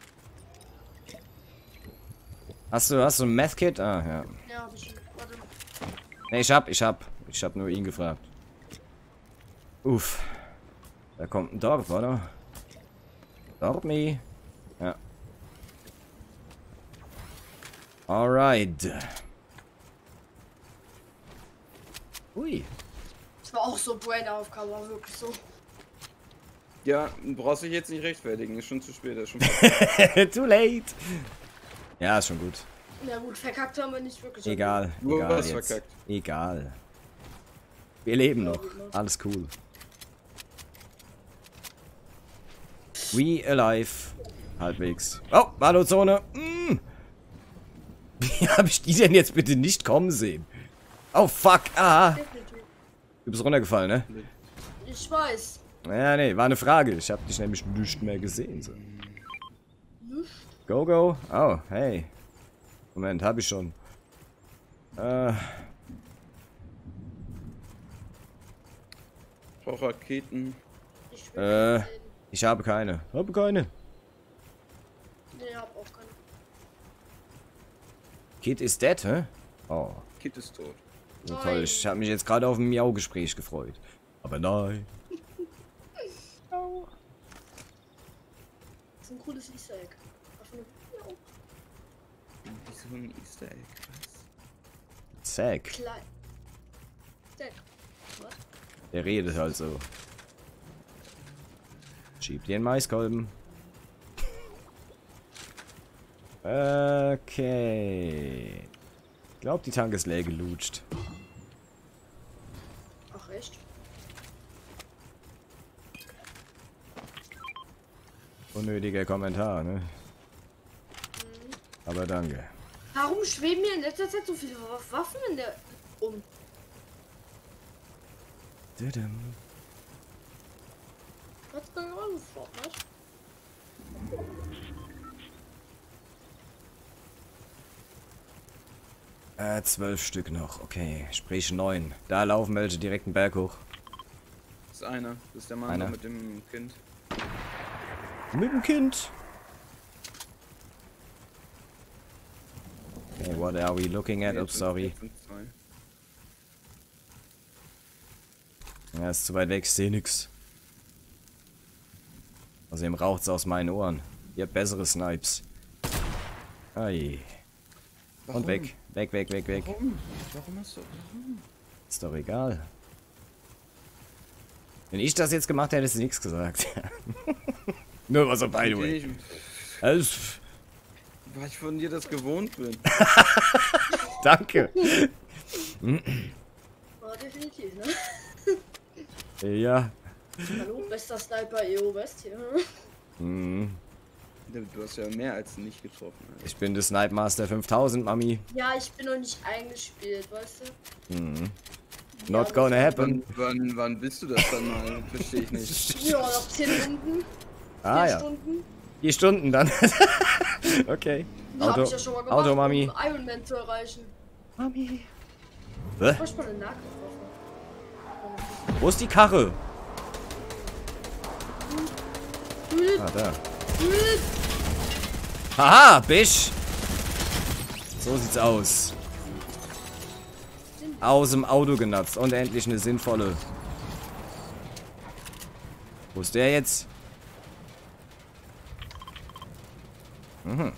Hast du, hast du ein Meth-Kit? Ah, ja. Ja, hab ich. Warte. Ne, ich hab, ich hab. Ich hab nur ihn gefragt. Uff. Da kommt ein Dorf, oder? Dormi. Ja. Alright. Ui. Das war auch so Brain Aufgabe, war wirklich so. Ja, brauchst dich jetzt nicht rechtfertigen. Ist schon zu spät. Ist schon fast Too late. Ja, ist schon gut. Na gut, verkackt haben wir nicht wirklich. Egal. Nur Egal was jetzt. verkackt. Egal. Wir leben noch. Alles cool. We alive. Halbwegs. Oh, Malozone. Mm. Wie habe ich die denn jetzt bitte nicht kommen sehen? Oh, fuck. Ah. Definitiv. Du bist runtergefallen, ne? Ich weiß. Ja, nee, war eine Frage. Ich habe dich nämlich nicht mehr gesehen. So. Nicht? Go, go. Oh, hey. Moment, habe ich schon. Äh, Ich brauche Raketen. Ich will Äh. nicht sehen. ich habe keine. Habe keine. Nee, hab auch keine. Kid is dead, hä? Oh, Kit ist tot. so Nein. toll. Ich habe mich jetzt gerade auf ein Miau-Gespräch gefreut. Aber nein. Das ist ein cooles Easter Egg. Ach, ne. Ja, So ein Easter Egg. Was? Zack. klein. Deck. Was? Der redet halt so. Schieb dir den Maiskolben. Okay. Ich glaube, die Tank ist leer gelutscht. Ach echt? Unnötiger Kommentar, ne? Aber danke. Warum schweben mir in letzter Zeit so viele Waffen in der um? Was denn alles vor, was? Äh, zwölf Stück noch, okay. Sprich neun. Da laufen welche direkt einen Berg hoch. Das ist einer. Das ist der Mann Einer. da mit dem Kind. Mit dem Kind. Okay, what are we looking at? Nee, Oh, sorry. fünf, zwei. Ja, ist zu weit weg, ich seh nix. Außerdem raucht's aus meinen Ohren. Ihr habt bessere Snipes. Ei. Und Warum? weg. Weg, weg, weg, weg. Warum? Warum hast du... Warum? Ist doch egal. Wenn ich das jetzt gemacht hätte, hättest du nichts gesagt. Nur was so by the way. Ich, Also, weil ich von dir das gewohnt bin. danke. War definitiv, ne? Ja. Hallo, bester Sniper E O West hier. Hm. Du hast ja mehr als nicht getroffen. Alter. Ich bin der Snipe Master fünftausend, Mami. Ja, ich bin noch nicht eingespielt, weißt du? Hm. Not Ja, gonna Wann, happen. wann, wann bist du das dann mal? Verstehe ich nicht. Ja, noch zehn Stunden. Ah vier ja. Stunden. Die Stunden dann. Okay. Hab Auto, ich ja schon mal gemacht, Auto, Mami. um Iron Man zu erreichen. Mami. Ich Hä? bräuchte mal eine Nahkampfwaffe. Wo ist die Karre? Hm, Ah, da. hm. Haha, Bisch. So sieht's aus. Aus dem Auto genatzt. Und endlich eine sinnvolle. Wo ist der jetzt? Mhm.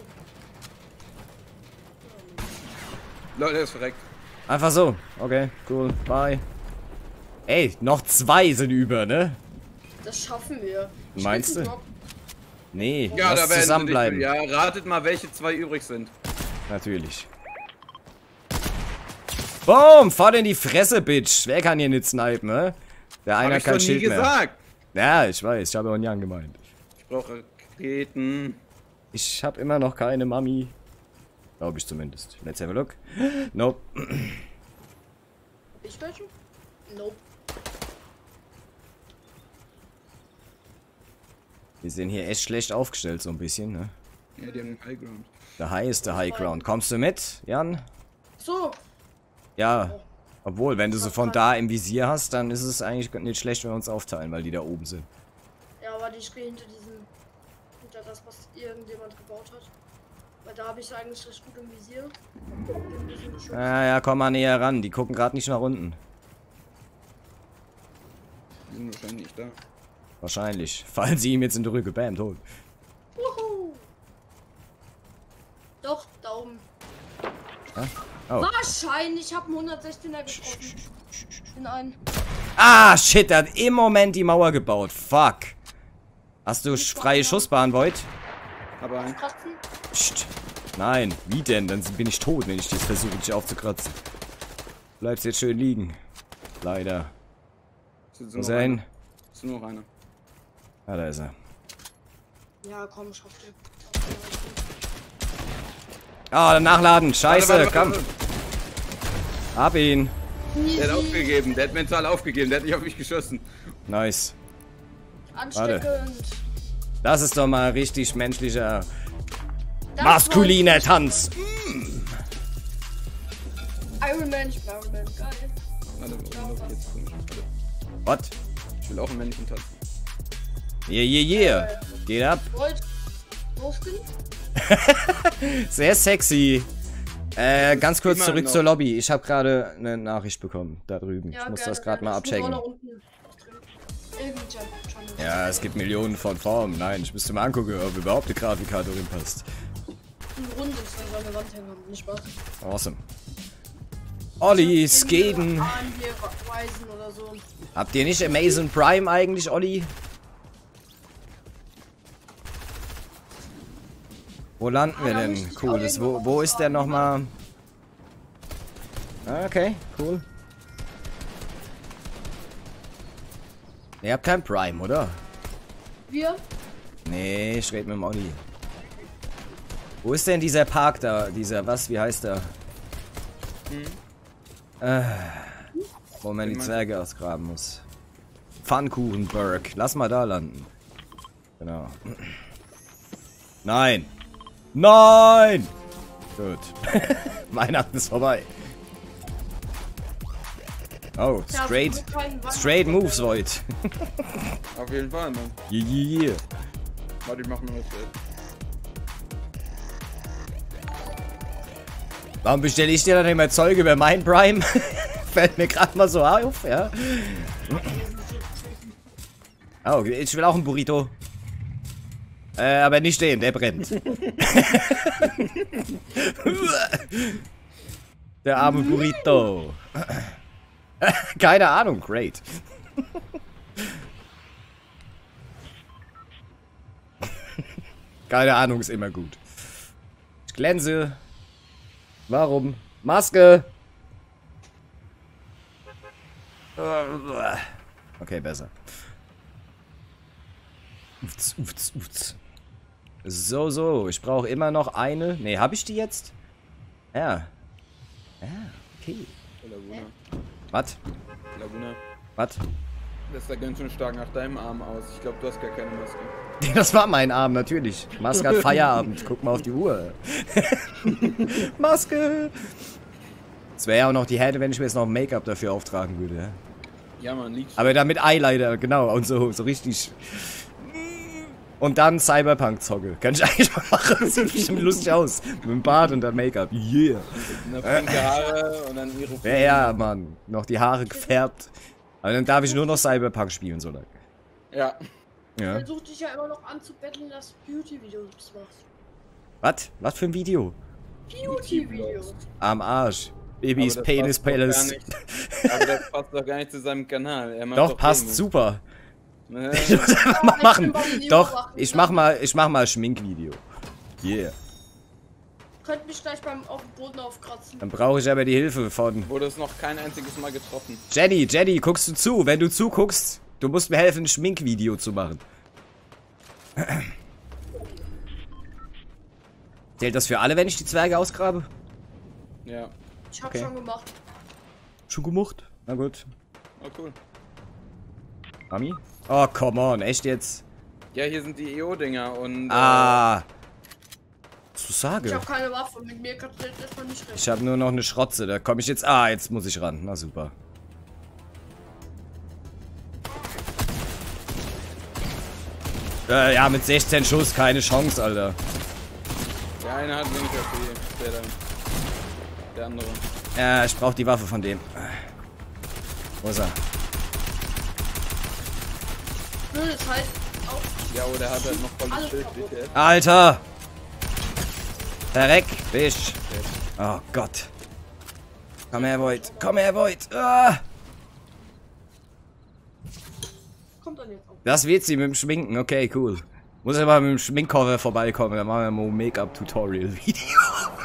Leute, er ist verreckt. Einfach so. Okay, cool. Bye. Ey, noch zwei sind über, ne? Das schaffen wir. Meinst du? Spitzenblock. Nee, Ja, lass da werden zusammenbleiben. Sie nicht, ja, ratet mal, welche zwei übrig sind. Natürlich. Boom, voll in die Fresse, Bitch. Wer kann hier nicht snipen, ne? Der Hab einer ich kann doch nie Schild mehr. gesagt. Ja, ich weiß, ich habe auch Jan gemeint. Ich brauche Raketen. Ich habe immer noch keine Mami. Glaube ich zumindest. Let's have a look. Nope. Hab ich welche? Nope. Wir sind hier echt schlecht aufgestellt, so ein bisschen, ne? Ja, die haben den Highground. Der High ist der High Ground. Kommst du mit, Jan? So. Ja. Obwohl, wenn du sie von da im Visier hast, dann ist es eigentlich nicht schlecht, wenn wir uns aufteilen, weil die da oben sind. Ja, warte, ich gehe hinter diesen. Hinter das, was irgendjemand gebaut hat. Weil da habe ich eigentlich recht gut im Visier. Bin ein bisschen geschützt. Ja, ja, komm mal näher ran. Die gucken gerade nicht nach unten. Die sind wahrscheinlich nicht da. Wahrscheinlich. Fallen sie ihm jetzt in die Rücke. Bam, tot. Wuhu. Doch, da oben. Oh. Wahrscheinlich, ich habe einen hundertsechzehner getroffen. In einen. Ah, shit, der hat im Moment die Mauer gebaut. Fuck. Hast du sch- freie Schussbahn, Void? Aber ein. Kratzen. Psst. Nein, wie denn? Dann bin ich tot, wenn ich das versuche, dich aufzukratzen. Bleibst jetzt schön liegen. Leider. Es ist Wo nur ist noch er hin? einer. Es ist nur noch einer. Ah, da ist er. Ja, komm, schaff dir. Ah, nachladen. Scheiße, Warte, warte, komm. warte. Hab ihn. Der hat aufgegeben. Der hat mental aufgegeben. Der hat nicht auf mich geschossen. Nice. Ansteckend. Das ist doch mal richtig menschlicher, Das maskuliner Tanz. war Iron Man, ich bin Iron Man. Geil. Warte, warte, jetzt komm ich. Warte. What? Ich will auch einen männlichen Tanz. Yeah, yeah, yeah. Geht ab. Wollt. Losgehen? Sehr sexy. Äh, ganz kurz immer zurück noch. zur Lobby. Ich habe gerade eine Nachricht bekommen. Da drüben. Ja, ich muss gerne, das gerade mal gerne. Ich muss auch abchecken. noch unten was drin. Irgendwie Channel. Ja, es gibt Millionen von Formen. Nein, ich müsste mal angucken, ob überhaupt eine Grafikkarte drin passt. Ein rundes, wenn wir eine Wand hängen haben. Nicht Spaß. Awesome. Olli, Skaten. Fahren hier Reisen oder so. Habt ihr nicht Amazon Prime eigentlich, Olli? Wo landen wir Ah, da denn? möchte ich Cooles. auch Wo, irgendwo wo was ist der haben. nochmal? Ah, okay, cool. Ihr habt kein Prime, oder? Wir? Nee, ich rede mit dem Olli. Wo ist denn dieser Park da? Dieser, was, wie heißt der? Hm. Äh, wo man die Zwerge ausgraben muss. Pfannkuchenberg. Lass mal da landen. Genau. Nein! Nein! Gut. Weihnachten ist vorbei. Oh, straight, straight moves, Void. Auf jeden Fall, Mann. Yeah, yeah, yeah. Warte, ich mach mir was Geld. Warum bestelle ich dir dann immer Zeug über mein Prime? Fällt mir gerade mal so auf, ja. Oh, ich will auch einen Burrito. Äh, aber nicht den, der brennt. Der arme Burrito. Keine Ahnung, great. Keine Ahnung ist immer gut. Ich glänze. Warum? Maske! Okay, besser. Ufz, ufz, ufz. So, so. Ich brauche immer noch eine. Ne, habe ich die jetzt? Ja. Ja, okay. Laguna. Was? Laguna. Was? Das sah ganz schön stark nach deinem Arm aus. Ich glaube, du hast gar keine Maske. Das war mein Arm, natürlich. Maske hat Feierabend. Guck mal auf die Uhr. Maske! Das wäre ja auch noch die Härte, wenn ich mir jetzt noch Make-up dafür auftragen würde. Ja, Ja, man, liegt. aber damit Eyeliner, genau. Und so, so richtig. Und dann Cyberpunk-Zocke. Kann ich eigentlich mal machen. Das sieht bestimmt lustig aus. Mit dem Bart und dann Make-up. Yeah. Eine pinke Haare und dann ihre. Ja, ja, Mann. Noch die Haare gefärbt. Aber dann darf ich nur noch Cyberpunk spielen, so lange. Ja. Ja. Versuch dich ja immer noch anzubetteln, dass du Beauty-Videos machst. Was? Was für ein Video? Beauty-Videos. Am Arsch. Babys Aber das Penis passt doch gar Palace. nicht- Aber das passt doch gar nicht zu seinem Kanal. Er macht Doch, passt Gaming. super. Ne? Ich muss einfach mal ich machen. will mal ein Video Doch, machen. ich mach mal, ich mach mal Schminkvideo. Yeah. Könnt mich gleich beim auf dem Boden aufkratzen. Dann brauche ich aber die Hilfe von Wurde es noch kein einziges Mal getroffen. Jenny. Jenny, guckst du zu? Wenn du zuguckst, du musst mir helfen, ein Schminkvideo zu machen. Zählt das für alle, wenn ich die Zwerge ausgrabe? Ja. Ich hab Okay. schon gemacht. Schon gemacht? Na gut. Oh, cool. Mami? Oh, come on, echt jetzt? Ja, hier sind die E O-Dinger und. Ah. Was du Ich sage? hab keine Waffe. Mit mir kannst du jetzt erstmal nicht rechnen. Ich habe nur noch eine Schrotze, da komme ich jetzt. Ah, jetzt muss ich ran. Na super. Äh, ja, mit sechzehn Schuss keine Chance, Alter. Äh, der eine hat wenig F P. Der dann. Der andere. Ja, ich brauche die Waffe von dem. Wo ist er? Nö, das heißt auch. Ja, oder hat halt noch volles Alles Schild. kaputt. W T F. Alter! Verreck, Fisch. Oh Gott. Komm her, Void. Komm her, Void. Ah. Kommt dann jetzt auch. Das wird sie mit dem Schminken. Okay, cool. Muss aber mit dem Schminkcover vorbeikommen. Dann machen wir mal ein Make-up-Tutorial-Video.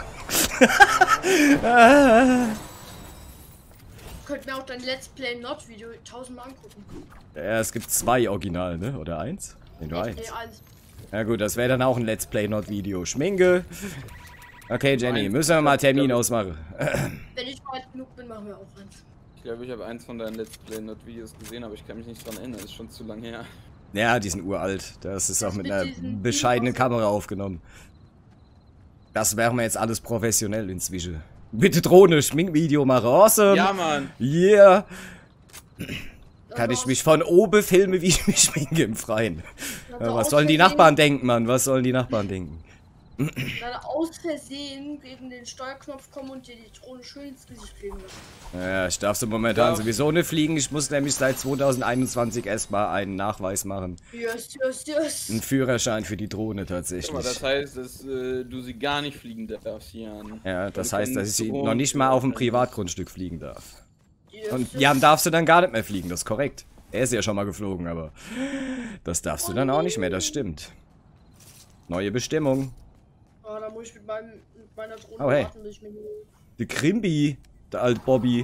Könnt mir auch dein Let's Play Not Video tausendmal angucken. Ja, es gibt zwei Original, ne? Oder eins? Nee, nur Let's eins. Play eins. Ja gut, das wäre dann auch ein Let's Play Not Video. Schminke. Okay, Jenny, müssen wir mal einen Termin ausmachen. Wenn ich weit genug bin, machen wir auch eins. Ich glaube, ich habe eins von deinen Let's Play Not Videos gesehen, aber ich kann mich nicht dran erinnern. Das ist schon zu lange her. Ja, die sind uralt. Das ist auch Das mit mit einer diesen bescheidenen Videos- Kamera aufgenommen. Das wären wir jetzt alles professionell inzwischen. Bitte Drohne, Schminkvideo machen. Awesome. Ja, Mann. Yeah. Kann Also ich mich von oben filmen, wie ich mich schminke im Freien. Also Ja, was aus sollen die Versehen- Nachbarn denken, Mann? Was sollen die Nachbarn denken? Dann aus Versehen gegen den Steuerknopf kommen und dir die Drohne schön ins Gesicht fliegen lassen. Ja, ich darf so momentan Ja. sowieso nicht fliegen. Ich muss nämlich seit zweitausendeinundzwanzig erstmal einen Nachweis machen. Yes, yes, yes. Einen Führerschein für die Drohne Guck mal, tatsächlich. das heißt, dass äh, du sie gar nicht fliegen darfst hier an. Ja, das Weil heißt, du dass ich sie keinen noch nicht mal auf dem Drohnen- Privatgrundstück fliegen darf. Yes, Und yes. Jan darfst du dann gar nicht mehr fliegen, das ist korrekt. Er ist ja schon mal geflogen, aber das darfst du dann auch nicht mehr, das stimmt. Neue Bestimmung. Ah, da muss ich mit, meinem, mit meiner Drohne Oh, hey. warten, bis ich mir die... Der Krimbi, der alte Bobby.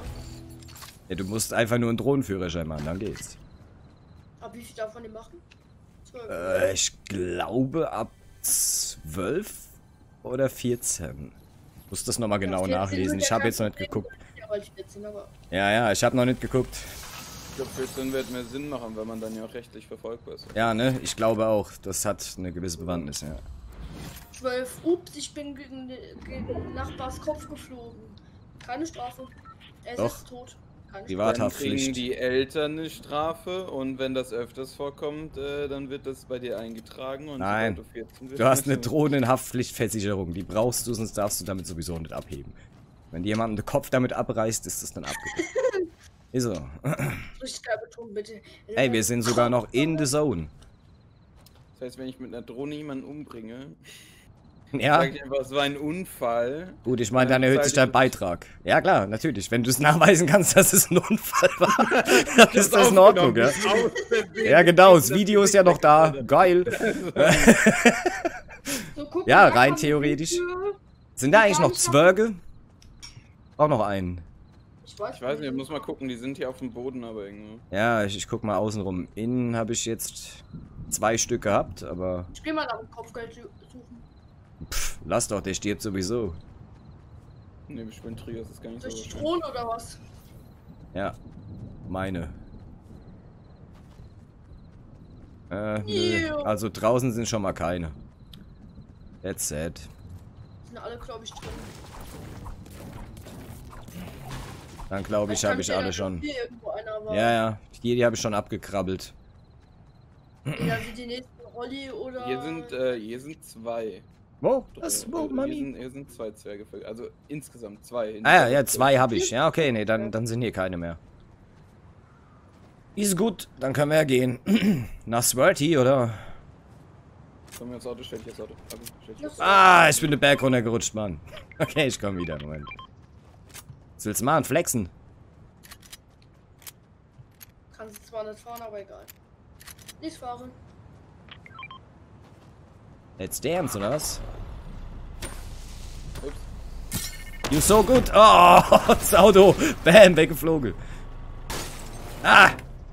Ja, du musst einfach nur einen Drohnenführerschein machen, dann geht's. Aber wie viel davon die machen? Äh, ich glaube ab zwölf oder vierzehn. Ich muss das nochmal genau nachlesen. Ich habe jetzt noch nicht geguckt. Ja, ja, ich habe noch nicht geguckt. Ich glaube, vierzehn wird mehr Sinn machen, weil man dann ja auch rechtlich verfolgbar ist. Ja, ne? Ich glaube auch. Das hat eine gewisse Bewandtnis, ja. zwölf. Ups, ich bin gegen, gegen den Nachbars Kopf geflogen. Keine Strafe. Er ist Doch. jetzt tot. Keine Dann Privathaftpflicht. kriegen die Eltern eine Strafe und wenn das öfters vorkommt, äh, dann wird das bei dir eingetragen. Und Nein, sobald du vierzehn bist, du hast eine musst du- Drohnenhaftpflichtversicherung. Die brauchst du, sonst darfst du damit sowieso nicht abheben. Wenn dir jemand den Kopf damit abreißt, ist das dann abgeheben. Ist so. Richtig geil betont, bitte. Ey, wir sind sogar noch in the zone. Das heißt, wenn ich mit einer Drohne jemanden umbringe, Ja, sag ich einfach, es war ein Unfall. gut, ich meine, dann Ja, erhöht sich zeitlich- dein Beitrag. Ja, klar, natürlich. Wenn du es nachweisen kannst, dass es ein Unfall war, dann ist das in Ordnung, ja. Ja, genau, das Video ist ja noch da. Geil. So, guck Ja, mal, rein haben wir theoretisch. Tür. Sind da eigentlich noch Zwerge? Auch noch einen. Ich weiß, Ich weiß nicht, ich muss mal gucken, die sind hier auf dem Boden, aber irgendwo. Ja, ich, ich guck mal außen rum. Innen habe ich jetzt zwei Stück gehabt, aber Ich geh mal nach dem Kopfgeld su- suchen. pff, lass doch, der stirbt sowieso. Ne, ich bin Trios, ist gar nicht so Durch die wahrscheinlich. Drohne oder was? Ja, meine. Äh, nö. Ew. Also draußen sind schon mal keine. That's sad. Sind alle, glaube ich, drin. Dann glaube ich, Vielleicht habe ich kann alle ja schon. Hier irgendwo einer war. Ja, ja, die, die habe ich schon abgekrabbelt. Entweder wie die nächsten Rolli oder. Hier sind, äh, hier sind zwei. Wo? Drohnen. Was? Wo, Also, hier, Mami? sind, hier sind zwei Zwerge. Also insgesamt zwei. Ah ja, ja, zwei habe ich. Ja, okay, nee, dann, dann sind hier keine mehr. Ist gut, dann können wir ja gehen. Nach Swirty, oder? Komm mir aufs Auto, stell dich aufs Auto. Also, stell dich aufs Auto. Ah, ich bin den Berg runtergerutscht, Mann. Okay, ich komme wieder, Moment. Was willst du machen? Flexen? Kannst du zwar nicht fahren, aber egal. Nicht fahren. Let's dance, oder was? Ups. You so good. Oh, das Auto. Bam, weggeflogen. Ah,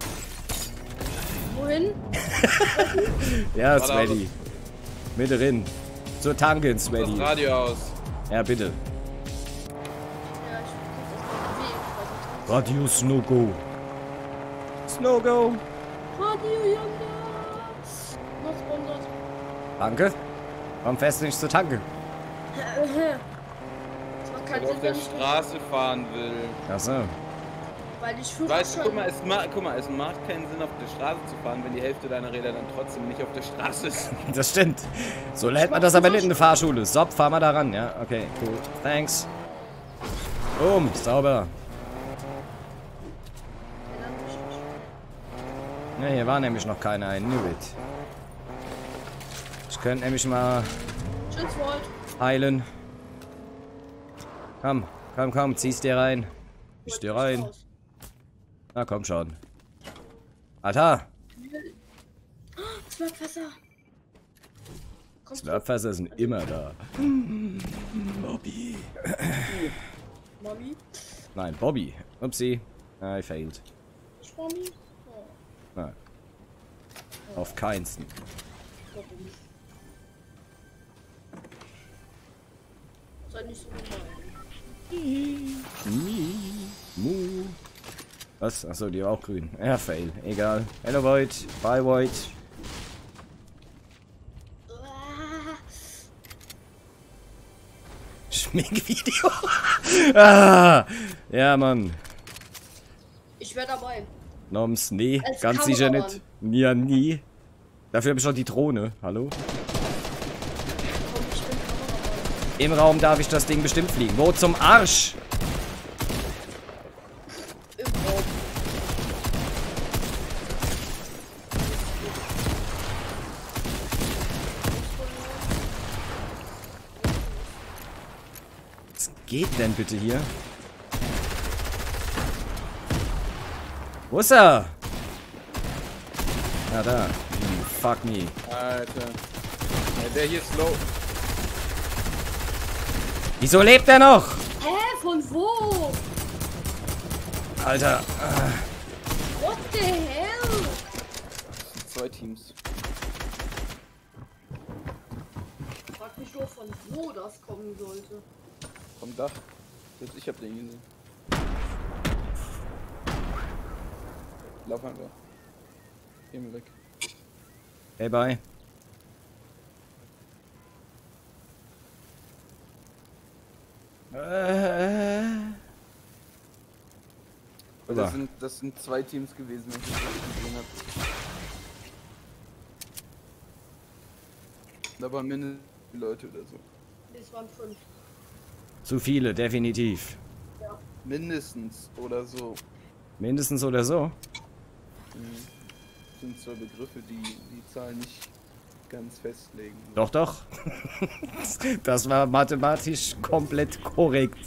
Wohin? ja, Warte, Sweaty. Mitte drin. Zur Tanke, Das Sweaty. Radio aus. Ja, bitte. Ja, ich guck erstmal den Weg. Radio Snogo. Snogo. Radio Junge! Noch hundert. Danke. Warum fährst du nicht zur Tanke? Das macht keinen Wer auf Sinn, der wenn ich Straße fahren will. Achso. Weil ich Weißt du, Führerschein. guck mal, es ma guck mal, es macht keinen Sinn, auf der Straße zu fahren, wenn die Hälfte deiner Räder dann trotzdem nicht auf der Straße ist. Das stimmt. So lernt man das aber nicht in der Fahrschule. Sopp, fahr mal da ran. Ja, okay, cool. Thanks. Boom, sauber. Ne, hier war nämlich noch keiner. I knew it. Ich könnte nämlich mal Tschüss, Walt. heilen. Komm, komm, komm, zieh's dir rein. Ich dir rein. Na komm schon. Alter, Zwergfässer. Kommst du? Slurpfässer sind immer da. Bobby. Mami? Nein, Bobby. Upsi. I failed. Ich Mami? Oh, Nein. Auf keinsten. Gott, sei nicht so gemein. Mu. Was? Achso, die war auch grün. Ja, fail. Egal. Hello, Void. Bye, Void. Ah, Schminkvideo. ah, ja, Mann. Ich wäre dabei. Noms, nee, Als ganz sicher Kameramann. nicht. Ja, nie. Dafür habe ich noch die Drohne. Hallo? Komm, ich bin Kameramann. Im Raum darf ich das Ding bestimmt fliegen. Wo zum Arsch? Im Raum. Was geht denn bitte hier? Wo ist er? Na da. Hm, fuck me. Alter. Ja, der hier ist low. Wieso lebt er noch? Hä? Von wo? Alter. What the hell? Zwei Teams. sure, von wo das kommen sollte. Vom Dach. Selbst ich hab den gesehen. Lauf einfach. Gehen wir weg. Hey, bye. Äh. Das sind, das sind zwei Teams gewesen, wenn ich das richtig gesehen habe. Da waren mindestens Leute oder so. Es waren fünf. Zu viele, definitiv. Ja. Mindestens oder so. Mindestens oder so. Mhm. Das sind zwei Begriffe, die die Zahl nicht ganz festlegen. Doch, doch. Das war mathematisch komplett korrekt.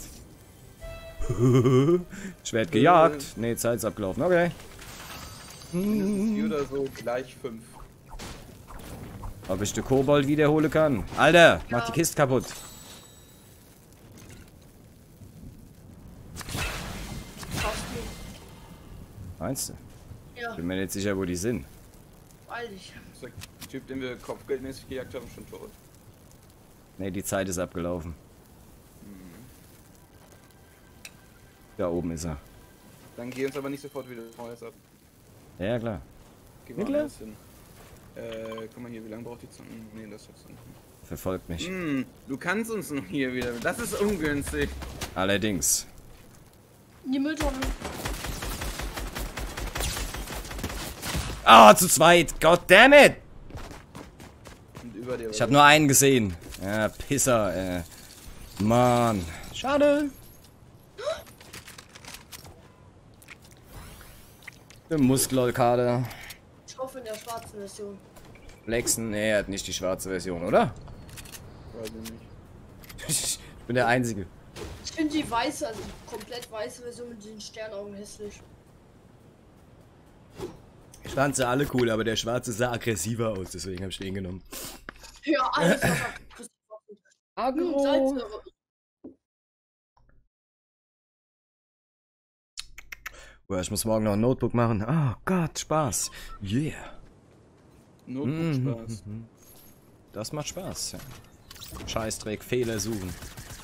Schwert gejagt. Ne, Zeit ist abgelaufen. Okay. Mindestens vier oder so, gleich fünf. Ob ich den Kobold wiederholen kann? Alter, mach Ja. die Kiste kaputt. Fast nicht. Meinst du? Ja, Bin mir nicht sicher, wo die sind. weiß ich. Ist der Typ, den wir kopfgeldmäßig gejagt haben, schon tot? Ne, die Zeit ist abgelaufen. Da oben ist er. Dann geh uns aber nicht sofort wieder vorher ab. Ja, klar. Geh Ja, mal klar. anders hin. Äh, guck mal hier, wie lange braucht die Zunge? Nee, das schaffst du nicht. Verfolgt mich. Hm, du kannst uns noch hier wieder. Das ist ungünstig. Allerdings. In die Mülltonne. Ah, zu zweit. God damn it. Und über dir. Ich habe nur einen gesehen. Ja, Pisser, äh. Mann. Schade. Der Muskelkader. Ich hoffe in der schwarzen Version. Flexen, nee, er hat nicht die schwarze Version, oder? Weiß ich nicht. Ich bin der Einzige. Ich finde die weiße, also die komplett weiße Version mit den Sternaugen hässlich. Ich fand sie alle cool, aber der schwarze sah aggressiver aus, deswegen habe ich den genommen. Ja, alles was er Hm, Salzsäure. Boah, ich muss morgen noch ein Notebook machen. Oh Gott, Spaß. Yeah. Notebook-Spaß. Mhm. Das macht Spaß, ja. Scheißdreck, Fehler suchen.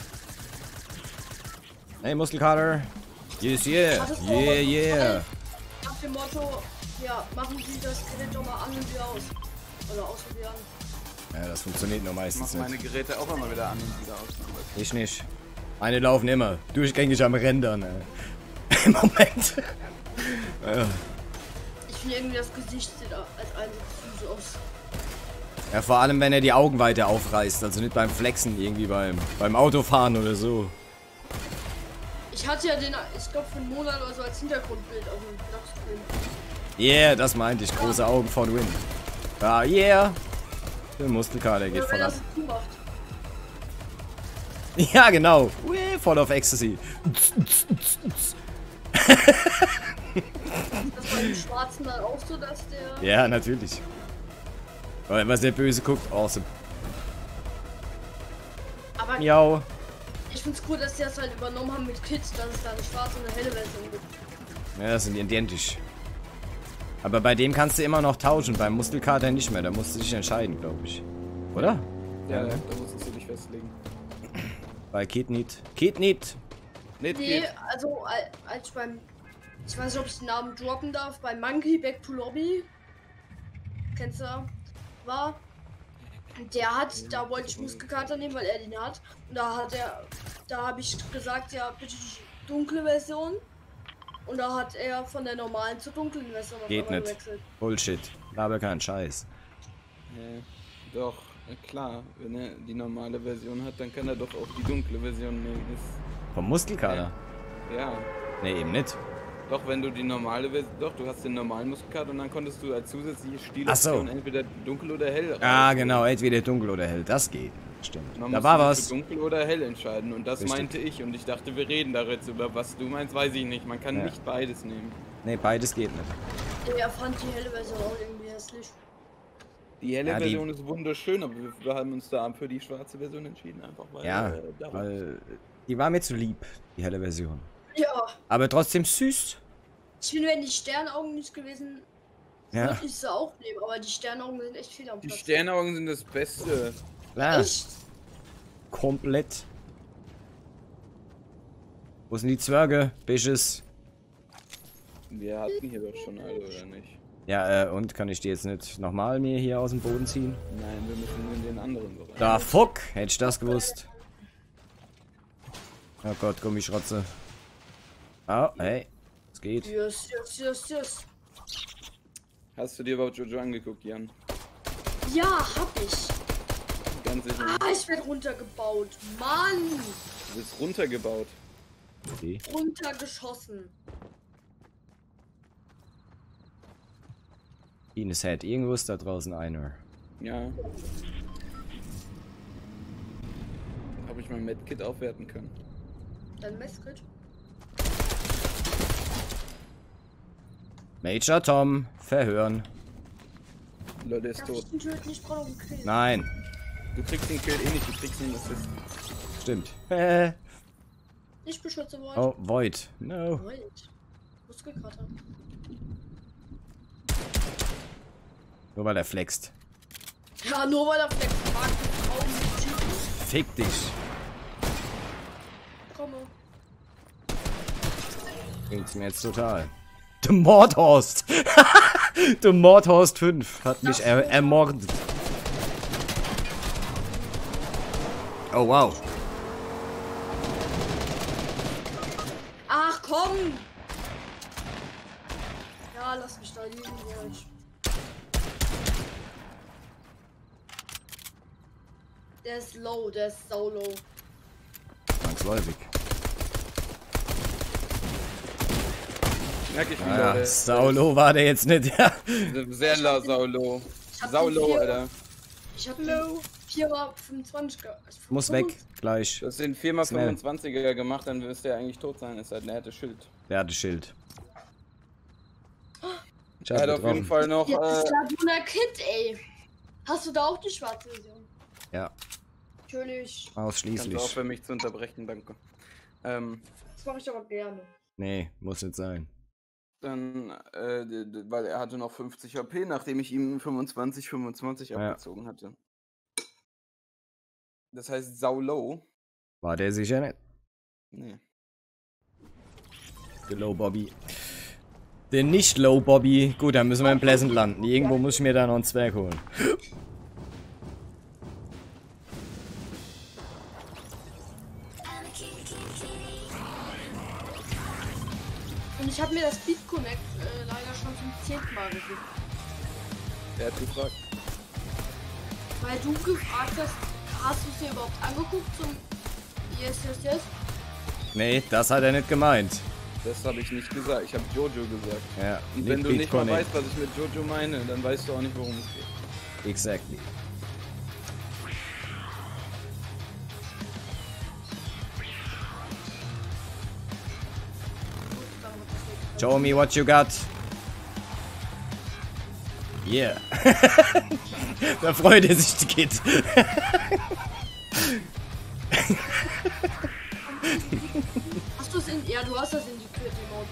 Hey, Muskelkater. Yes, yeah. Hattest du Yeah, auch- yeah. Nach dem Motto, ja, machen Sie das Gerät doch mal an und wieder aus. Oder aus und wieder an. Ja, das funktioniert nur Ich meistens mach meine nicht. Geräte auch immer wieder an und wieder aus. Ich nicht. Meine laufen immer. Durchgängig am Rendern. Äh. Im Moment. Ja. Ich finde irgendwie das Gesicht sieht als einziges süß aus. Ja, vor allem, wenn er die Augen weiter aufreißt. Also nicht beim Flexen, irgendwie beim, beim Autofahren oder so. Ich hatte ja den, ich glaube, für einen Monat oder so als Hintergrundbild auf dem Lockscreen. Yeah, das meinte ich. Große Augen von Win. Ah, yeah. Der Muskelkater geht Oder wenn voll ab. das so zumacht. Ja, genau. Ui, voll auf Ecstasy. Das bei dem Schwarzen dann auch so, dass der... Ja, natürlich. Weil was der Böse guckt, awesome. Aber Miau. ich find's cool, dass die das halt übernommen haben mit Kids, dass es da eine schwarze und eine helle Version gibt. Ja, das sind identisch. Aber bei dem kannst du immer noch tauschen, beim Muskelkater nicht mehr. Da musst du dich entscheiden, glaube ich. Oder? Ja, Ja. da musstest du dich festlegen. Bei Kid Need. Kid Need. Nicht Nee, geht. also al- als ich beim... Ich weiß nicht, ob ich den Namen droppen darf. Bei Monkey Back to Lobby. Kennst du? War... Der hat, da wollte ich Muskelkater nehmen, weil er den hat. Und da hat er... Da habe ich gesagt, ja, bitte die dunkle Version. Und da hat er von der normalen zur dunklen Version auf Geht einmal nicht. gewechselt. Bullshit. Aber kein Scheiß. Ja, doch, ja, klar. Wenn er die normale Version hat, dann kann er doch auch die dunkle Version nehmen. Ist, Vom Muskelkater? ja. Nee, eben nicht. Doch, wenn du die normale Version. Doch, du hast den normalen Muskelkater und dann konntest du als zusätzliche Ach so. Stiloption entweder dunkel oder hell. Ah, raussuchen. genau. Entweder dunkel oder hell. Das geht. Stimmt. Man Da muss war sich was. für dunkel oder hell entscheiden und das Richtig. meinte ich und ich dachte, wir reden da jetzt über was du meinst, weiß ich nicht. Man kann Ja. nicht beides nehmen. Nee, beides geht nicht. Er fand die helle Version auch irgendwie hässlich. Die helle Ja, die- Version ist wunderschön, aber wir, wir haben uns da für die schwarze Version entschieden, einfach weil. Ja, äh, da war- weil die war mir zu lieb, die helle Version. Ja. Aber trotzdem süß. Ich finde, wenn die Sternaugen nicht gewesen Ja, würde ich sie auch nehmen, aber die Sternaugen sind echt viel am Die Platz. Sternaugen sind das Beste. klar. Echt? komplett. Wo sind die Zwerge? Bisches. Wir hatten hier doch schon alle, oder nicht? Ja, äh, und kann ich die jetzt nicht nochmal mir hier aus dem Boden ziehen? Nein, wir müssen nur in den anderen Bereich. Da, fuck! Hätte ich das gewusst. Oh Gott, Gummischrotze. Oh, hey. Es geht. Yes, yes, yes, yes. Hast du dir überhaupt Jojo angeguckt, Jan? Ja, hab ich. Ganz sicher. Ah, ich werde runtergebaut. Mann! Du bist runtergebaut. Okay. Runtergeschossen. Ines Head. Irgendwo ist da draußen einer. Ja. Habe ich mein Medkit aufwerten können. Dann Messkit. Major Tom. Verhören. Leute, ist Darf tot. ich den töten? Ich brauche einen Kill. Nein. Du kriegst den Kill eh nicht, du kriegst den Assist. Stimmt. Äh. Ich beschütze Void. Oh, Void. No. Void. Muskelkater. Nur weil er flext. Ja, nur weil er Flex mag. Frauen mit Typen. Fick dich. Komme. Bringt's mir jetzt total. Der Mordhorst. Der Mordhorst fünf hat mich er ermordet. Oh wow. Ach komm! Ja, lass mich da liegen, Void. Der ist low, der ist so low. Zwangsläufig. Merk ich, wie Ah, Leute. Saulo war der jetzt nicht. Ja. Sehr la Saulo. Ich hab Saulo, den vier- Alter. Ich hab den vier fünfundzwanzig ge- also Muss weg. Gleich. Du hast den vier mal Schnell. fünfundzwanziger gemacht, dann wirst du ja eigentlich tot sein. Es sei denn, er hätte Schild. Der hatte Schild. Ich Er hab hat auf jeden getroffen. Fall noch. Jetzt ist Äh, Laguna Kid, ey. Hast du da auch die schwarze Version? Ja, Natürlich. kannst du ausschließlich. aufhören, mich zu unterbrechen, danke. Ähm, Das mache ich aber gerne. Nee, muss nicht sein. dann, äh, d- d- weil er hatte noch fünfzig H P, nachdem ich ihm fünfundzwanzig, fünfundzwanzig Ja. abgezogen hatte. Das heißt Saulo. War der sicher nicht. Nee. Der Low Bobby. Der nicht Low Bobby. Gut, dann müssen wir in Pleasant landen. Irgendwo muss ich mir da noch einen Zwerg holen. Und ich habe mir das Speed Connect äh, leider schon zum zehnten Mal gesucht. Er hat gefragt. Weil du gefragt hast, hast du es dir überhaupt angeguckt zum Yes, yes, yes? Nee, das hat er nicht gemeint. Das habe ich nicht gesagt. Ich habe Jojo gesagt. Ja, Und wenn du Beat nicht mal Connect. weißt, was ich mit Jojo meine, dann weißt du auch nicht, worum es geht. Exactly. Dann wird das nicht. Show me what you got. Yeah. Da freut er sich, die Kid. Hast du es in. Ja, du hast das integriert, die Mode,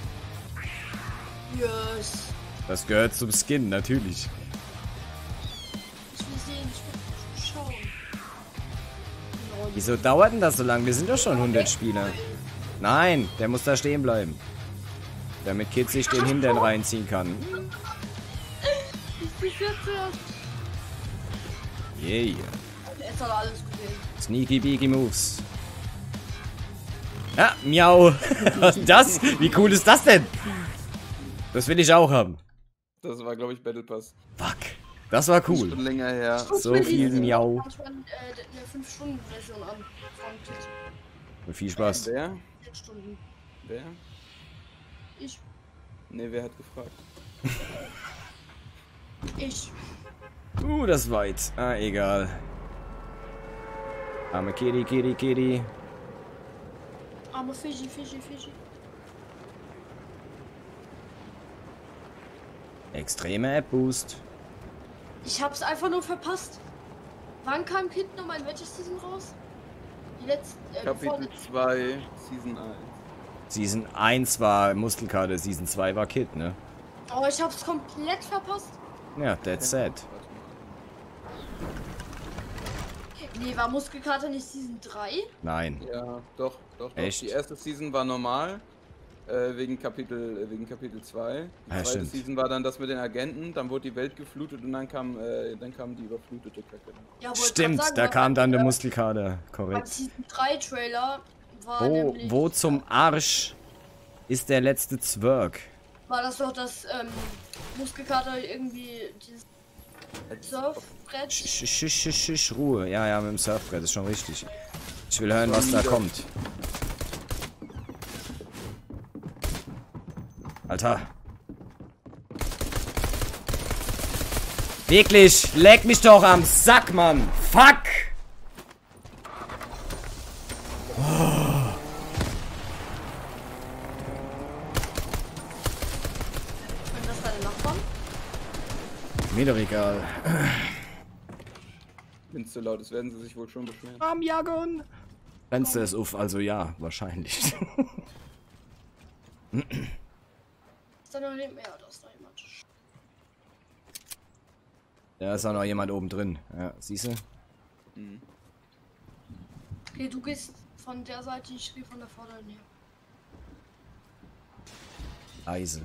ne? Yes. Das gehört zum Skin, natürlich. Ich will sehen, ich will schauen. Genau, die- Wieso dauert denn das so lange? Wir sind doch schon hundert Spieler. Nein, der muss da stehen bleiben. Damit Kid sich den Hintern reinziehen kann. Ich bin jetzt erst. Yeah. Jetzt hat er alles gesehen. Sneaky Beaky Moves. Ah, miau. Was ist das? Wie cool ist das denn? Das will ich auch haben. Das war, glaube ich, Battle Pass. Fuck. Das war Schon cool. länger her. So viel Miau. Manchmal äh, eine fünf Stunden Version an. Von Kid. Und viel Spaß. Wer? sechs Stunden. Wer? Ich. Ne, wer hat gefragt? Ich. Uh, das ist weit. Ah, egal. Arme Kitty, Kitty, Kitty. Arme Fischi, Fischi, Fischi. Extremer App-Boost. Ich hab's einfach nur verpasst. Wann kam Kid nochmal in welches Season raus? Die letzte. Äh, Kapitel zwei, Season eins. Season eins war Muskelkater, Season zwei war Kid, ne? Oh, ich hab's komplett verpasst. Ja, that's sad. Warte Nee, war Muskelkater nicht Season drei? Nein. Ja, doch, doch, doch. Echt? Die erste Season war normal, äh, wegen Kapitel äh, wegen Kapitel zwei. Die Ja, zweite stimmt. Season war dann das mit den Agenten, dann wurde die Welt geflutet und dann kam, äh, dann kam die überflutete Kacke. Ja, wollte Stimmt, grad sagen, da weil kam dann der beim- Muskelkater. Beim Korrekt. Season drei Trailer war Wo, nämlich, wo zum Arsch ist der letzte Zwerg? war das doch das ähm, Muskelkater irgendwie dieses Surfbrett. Sch, sch, sch, sch, sch, Ruhe. Ja, ja, mit dem Surfbrett, ist schon richtig. Ich will hören, was da kommt. Alter. Wirklich, leck mich doch am Sack, Mann. Fuck! Und das deine Nachbarn? Mir doch egal. Wenn es zu laut ist, werden sie sich wohl schon beschweren. Am Jagon. Fenster ist auf, also ja, wahrscheinlich. Ist da noch nicht mehr? Da ist noch jemand. Da ist auch noch jemand oben drin. Ja, siehst du? Mhm. Okay, du gehst von der Seite, ich gehe von der vorderen her. Eise.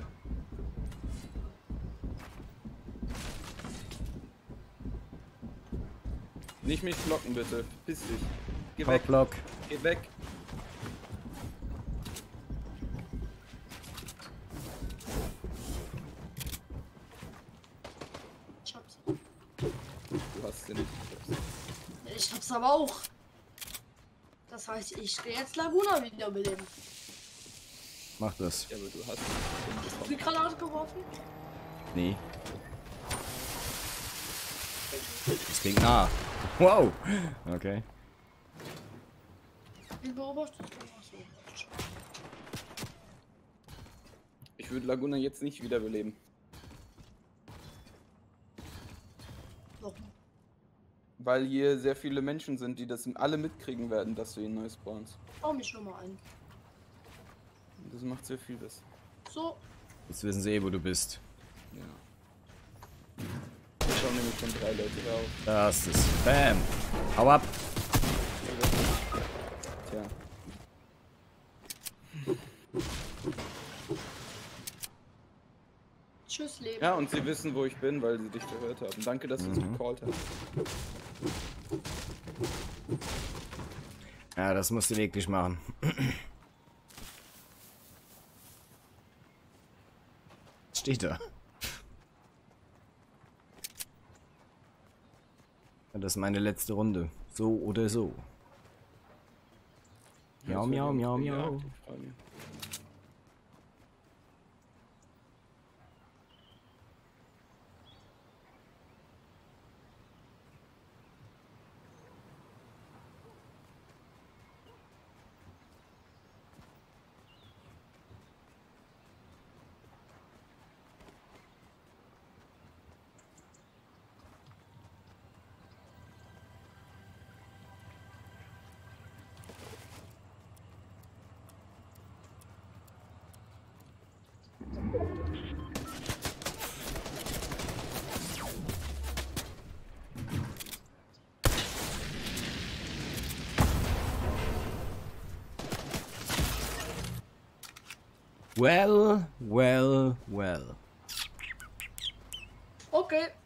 Nicht mich blocken, bitte. Piss dich. Geh Block, weg. Block. Geh weg. Ich hab's. Du hast sie nicht. Ich hab's aber auch. Das heißt, ich gehe jetzt Laguna wiederbeleben. Mach das. Ja, aber du hast Hast du die Granate geworfen? Nee. Das klingt nah. Wow. Okay. Wie beobachtest du? Achso. Ich würde Laguna jetzt nicht wiederbeleben. Warum? Weil hier sehr viele Menschen sind, die das alle mitkriegen werden, dass du ihn neu spawnst. Bau mich schon mal ein. Und das macht sehr viel das. So. Jetzt wissen sie eh, wo du bist. Ja. Da schauen nämlich schon drei Leute drauf. Da ist es. Bam. Hau ab. Tja. Tschüss, Leben. Ja, und sie wissen, wo ich bin, weil sie dich gehört haben. Danke, dass du es gecallt hast. Ja, das musst du wirklich machen. Steht da. Ja, das ist meine letzte Runde. So oder so. Miau, miau, miau, miau. Well, well, well. Okay.